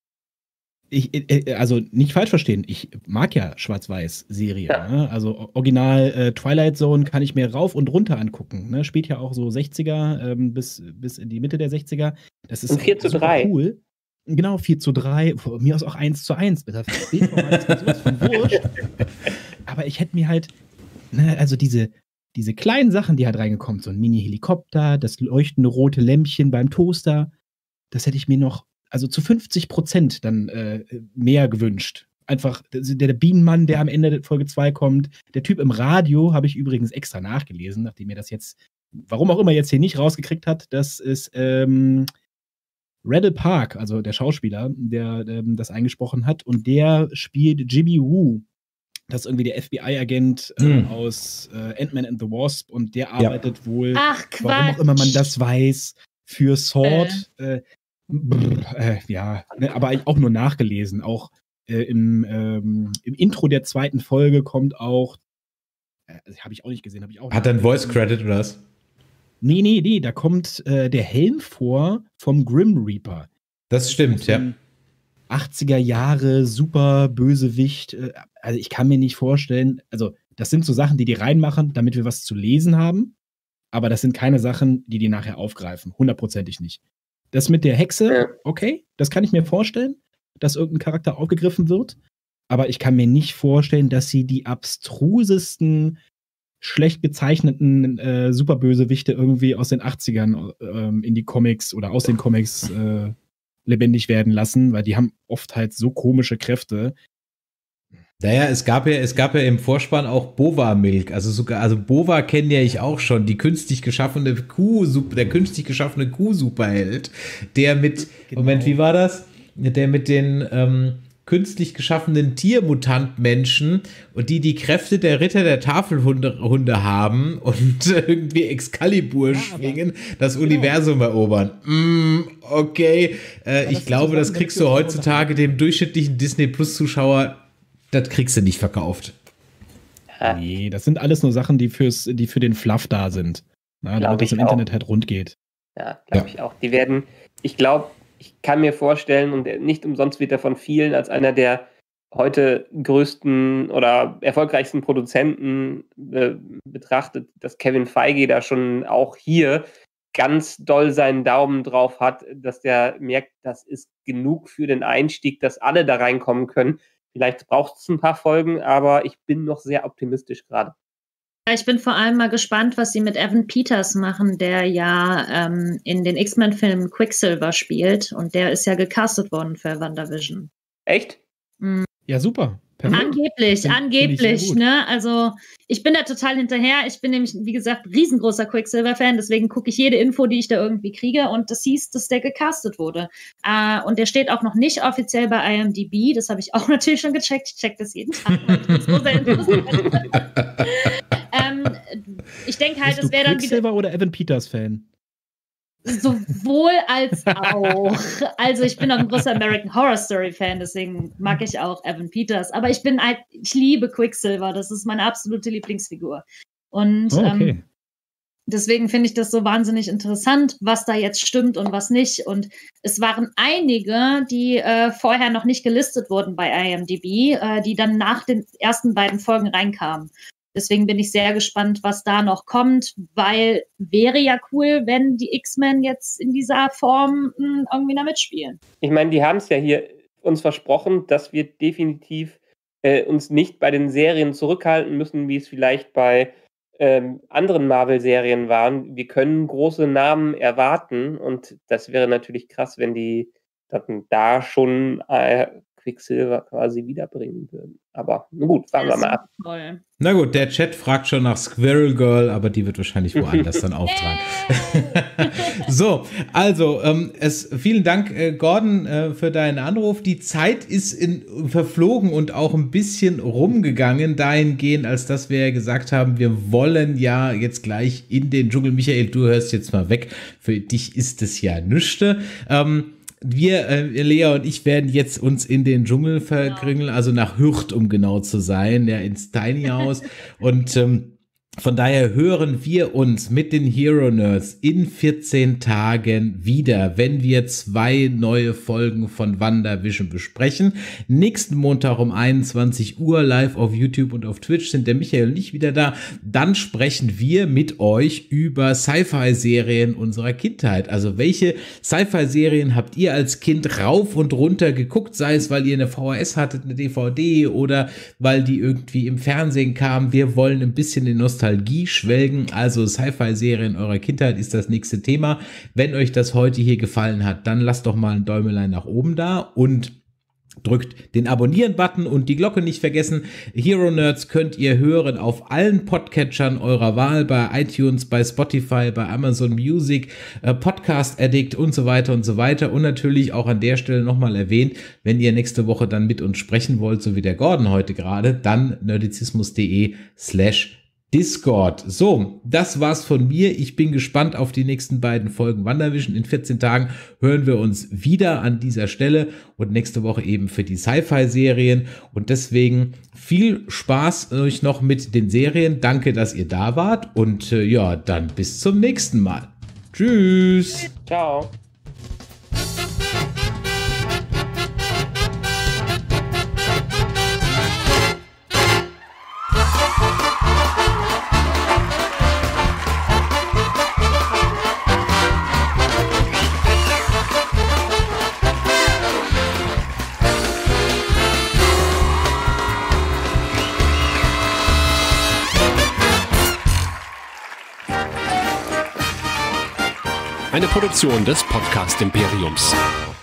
Ich, äh, also nicht falsch verstehen, ich mag ja Schwarz-Weiß-Serien. Ja. Ne? Also original äh, Twilight Zone kann ich mir rauf und runter angucken. Ne? Spielt ja auch so sechziger ähm, bis, bis in die Mitte der sechziger. Das ist Und vier zu super drei. cool. Genau, vier zu drei. Von mir aus auch eins zu eins. Bitte. Das ist sowas von wurscht. Aber ich hätte mir halt, ne, also diese, diese kleinen Sachen, die halt reingekommen sind, so ein Mini-Helikopter, das leuchtende rote Lämpchen beim Toaster, das hätte ich mir noch, also zu fünfzig Prozent dann äh, mehr gewünscht. Einfach der, der Bienenmann, der am Ende der Folge zwei kommt. Der Typ im Radio habe ich übrigens extra nachgelesen, nachdem er das jetzt, warum auch immer jetzt hier nicht rausgekriegt hat, das ist ähm, Randall Park, also der Schauspieler, der ähm, das eingesprochen hat. Und der spielt Jimmy Woo. Das ist irgendwie der F B I-Agent äh, Hm. aus äh, Ant-Man and the Wasp. Und der arbeitet wohl, Ach, Quatsch. warum auch immer man das weiß, für Sword. Äh. Brr, äh, ja, ne, aber auch nur nachgelesen. Auch äh, im, ähm, im Intro der zweiten Folge kommt auch, äh, habe ich auch nicht gesehen, habe ich auch Hat er einen nachgelesen. Voice Credit oder was? Nee, nee, nee, da kommt äh, der Helm vor vom Grim Reaper. Das stimmt, Aus ja. dem- achtziger Jahre super Bösewicht. Äh, also ich kann mir nicht vorstellen, also das sind so Sachen, die die reinmachen, damit wir was zu lesen haben. Aber das sind keine Sachen, die die nachher aufgreifen. Hundertprozentig nicht. Das mit der Hexe, okay, das kann ich mir vorstellen, dass irgendein Charakter aufgegriffen wird. Aber ich kann mir nicht vorstellen, dass sie die abstrusesten, schlecht gezeichneten äh, Superbösewichte irgendwie aus den achtzigern ähm, in die Comics oder aus den Comics äh, lebendig werden lassen, weil die haben oft halt so komische Kräfte. Naja, es gab ja, es gab ja im Vorspann auch Bova-Milk. Also sogar, also Bova kenne ja ich auch schon, die künstlich geschaffene Kuh, der künstlich geschaffene Kuh-Superheld, der mit, genau. Moment, wie war das? Der mit den ähm, künstlich geschaffenen Tiermutant-Menschen und die die Kräfte der Ritter der Tafelhunde Hunde haben und irgendwie Excalibur ja, schwingen, das genau. Universum erobern. Mm, okay, äh, ich glaube, das kriegst du heutzutage dem durchschnittlichen Disney-Plus-Zuschauer, das kriegst du nicht verkauft. Nee, das sind alles nur Sachen, die, fürs, die für den Fluff da sind. Na, damit das im auch. Internet halt rund geht. Ja, glaube ja. ich auch. Die werden, ich glaube, ich kann mir vorstellen, und nicht umsonst wird er von vielen als einer der heute größten oder erfolgreichsten Produzenten äh, betrachtet, dass Kevin Feige da schon auch hier ganz doll seinen Daumen drauf hat, dass der merkt, das ist genug für den Einstieg, dass alle da reinkommen können. Vielleicht braucht es ein paar Folgen, aber ich bin noch sehr optimistisch gerade. Ich bin vor allem mal gespannt, was sie mit Evan Peters machen, der ja ähm, in den X-Men-Filmen Quicksilver spielt. Und der ist ja gecastet worden für WandaVision. Echt? Mhm. Ja, super. Perfekt. Angeblich, Find, angeblich, find ne? Also ich bin da total hinterher. Ich bin nämlich, wie gesagt, riesengroßer Quicksilver-Fan, deswegen gucke ich jede Info, die ich da irgendwie kriege. Und das hieß, dass der gecastet wurde. Äh, und der steht auch noch nicht offiziell bei I M D B. Das habe ich auch natürlich schon gecheckt. Ich check das jeden Tag. So ähm, ich denke halt, das wäre dann wieder. Quicksilver oder Evan Peters Fan? Sowohl als auch. Also ich bin auch ein großer American Horror Story Fan, deswegen mag ich auch Evan Peters. Aber ich bin halt, ich liebe Quicksilver, das ist meine absolute Lieblingsfigur. Und oh, okay. ähm, deswegen finde ich das so wahnsinnig interessant, was da jetzt stimmt und was nicht. Und es waren einige, die äh, vorher noch nicht gelistet wurden bei I M D B, äh, die dann nach den ersten beiden Folgen reinkamen. Deswegen bin ich sehr gespannt, was da noch kommt, weil wäre ja cool, wenn die X-Men jetzt in dieser Form mh, irgendwie da mitspielen. Ich meine, die haben es ja hier uns versprochen, dass wir definitiv äh, uns nicht bei den Serien zurückhalten müssen, wie es vielleicht bei ähm, anderen Marvel-Serien waren. Wir können große Namen erwarten und das wäre natürlich krass, wenn die dann da schon äh, Quicksilver quasi wiederbringen würden. Aber na gut, fahren wir mal ab. Toll. Na gut, der Chat fragt schon nach Squirrel Girl, aber die wird wahrscheinlich woanders dann auftragen. So, also, ähm, es, vielen Dank, äh, Gordon, äh, für deinen Anruf. Die Zeit ist in, verflogen und auch ein bisschen rumgegangen, dahingehend, als dass wir ja gesagt haben, wir wollen ja jetzt gleich in den Dschungel. Michael, du hörst jetzt mal weg. Für dich ist es ja nüchte. Ähm, Wir, äh, Lea und ich, werden jetzt uns in den Dschungel verkrümeln, also nach Hürth, um genau zu sein, ja, ins Tiny House. Und ähm, von daher hören wir uns mit den Hero Nerds in vierzehn Tagen wieder, wenn wir zwei neue Folgen von WandaVision besprechen. Nächsten Montag um einundzwanzig Uhr live auf YouTube und auf Twitch sind der Michael und ich wieder da. Dann sprechen wir mit euch über Sci-Fi-Serien unserer Kindheit. Also welche Sci-Fi-Serien habt ihr als Kind rauf und runter geguckt, sei es, weil ihr eine V H S hattet, eine D V D oder weil die irgendwie im Fernsehen kamen. Wir wollen ein bisschen in Nostalgie schwelgen, also Sci-Fi-Serien eurer Kindheit ist das nächste Thema. Wenn euch das heute hier gefallen hat, dann lasst doch mal ein Däumelein nach oben da und drückt den Abonnieren-Button und die Glocke nicht vergessen. Hero Nerds könnt ihr hören auf allen Podcatchern eurer Wahl, bei iTunes, bei Spotify, bei Amazon Music, äh, Podcast Addict und so weiter und so weiter. Und natürlich auch an der Stelle nochmal erwähnt, wenn ihr nächste Woche dann mit uns sprechen wollt, so wie der Gordon heute gerade, dann nerdizismus.de slash Discord. So, das war's von mir. Ich bin gespannt auf die nächsten beiden Folgen WandaVision. In vierzehn Tagen hören wir uns wieder an dieser Stelle und nächste Woche eben für die Sci-Fi-Serien. Und deswegen viel Spaß euch noch mit den Serien. Danke, dass ihr da wart und äh, ja, dann bis zum nächsten Mal. Tschüss. Ciao. Eine Produktion des Podcast Imperiums.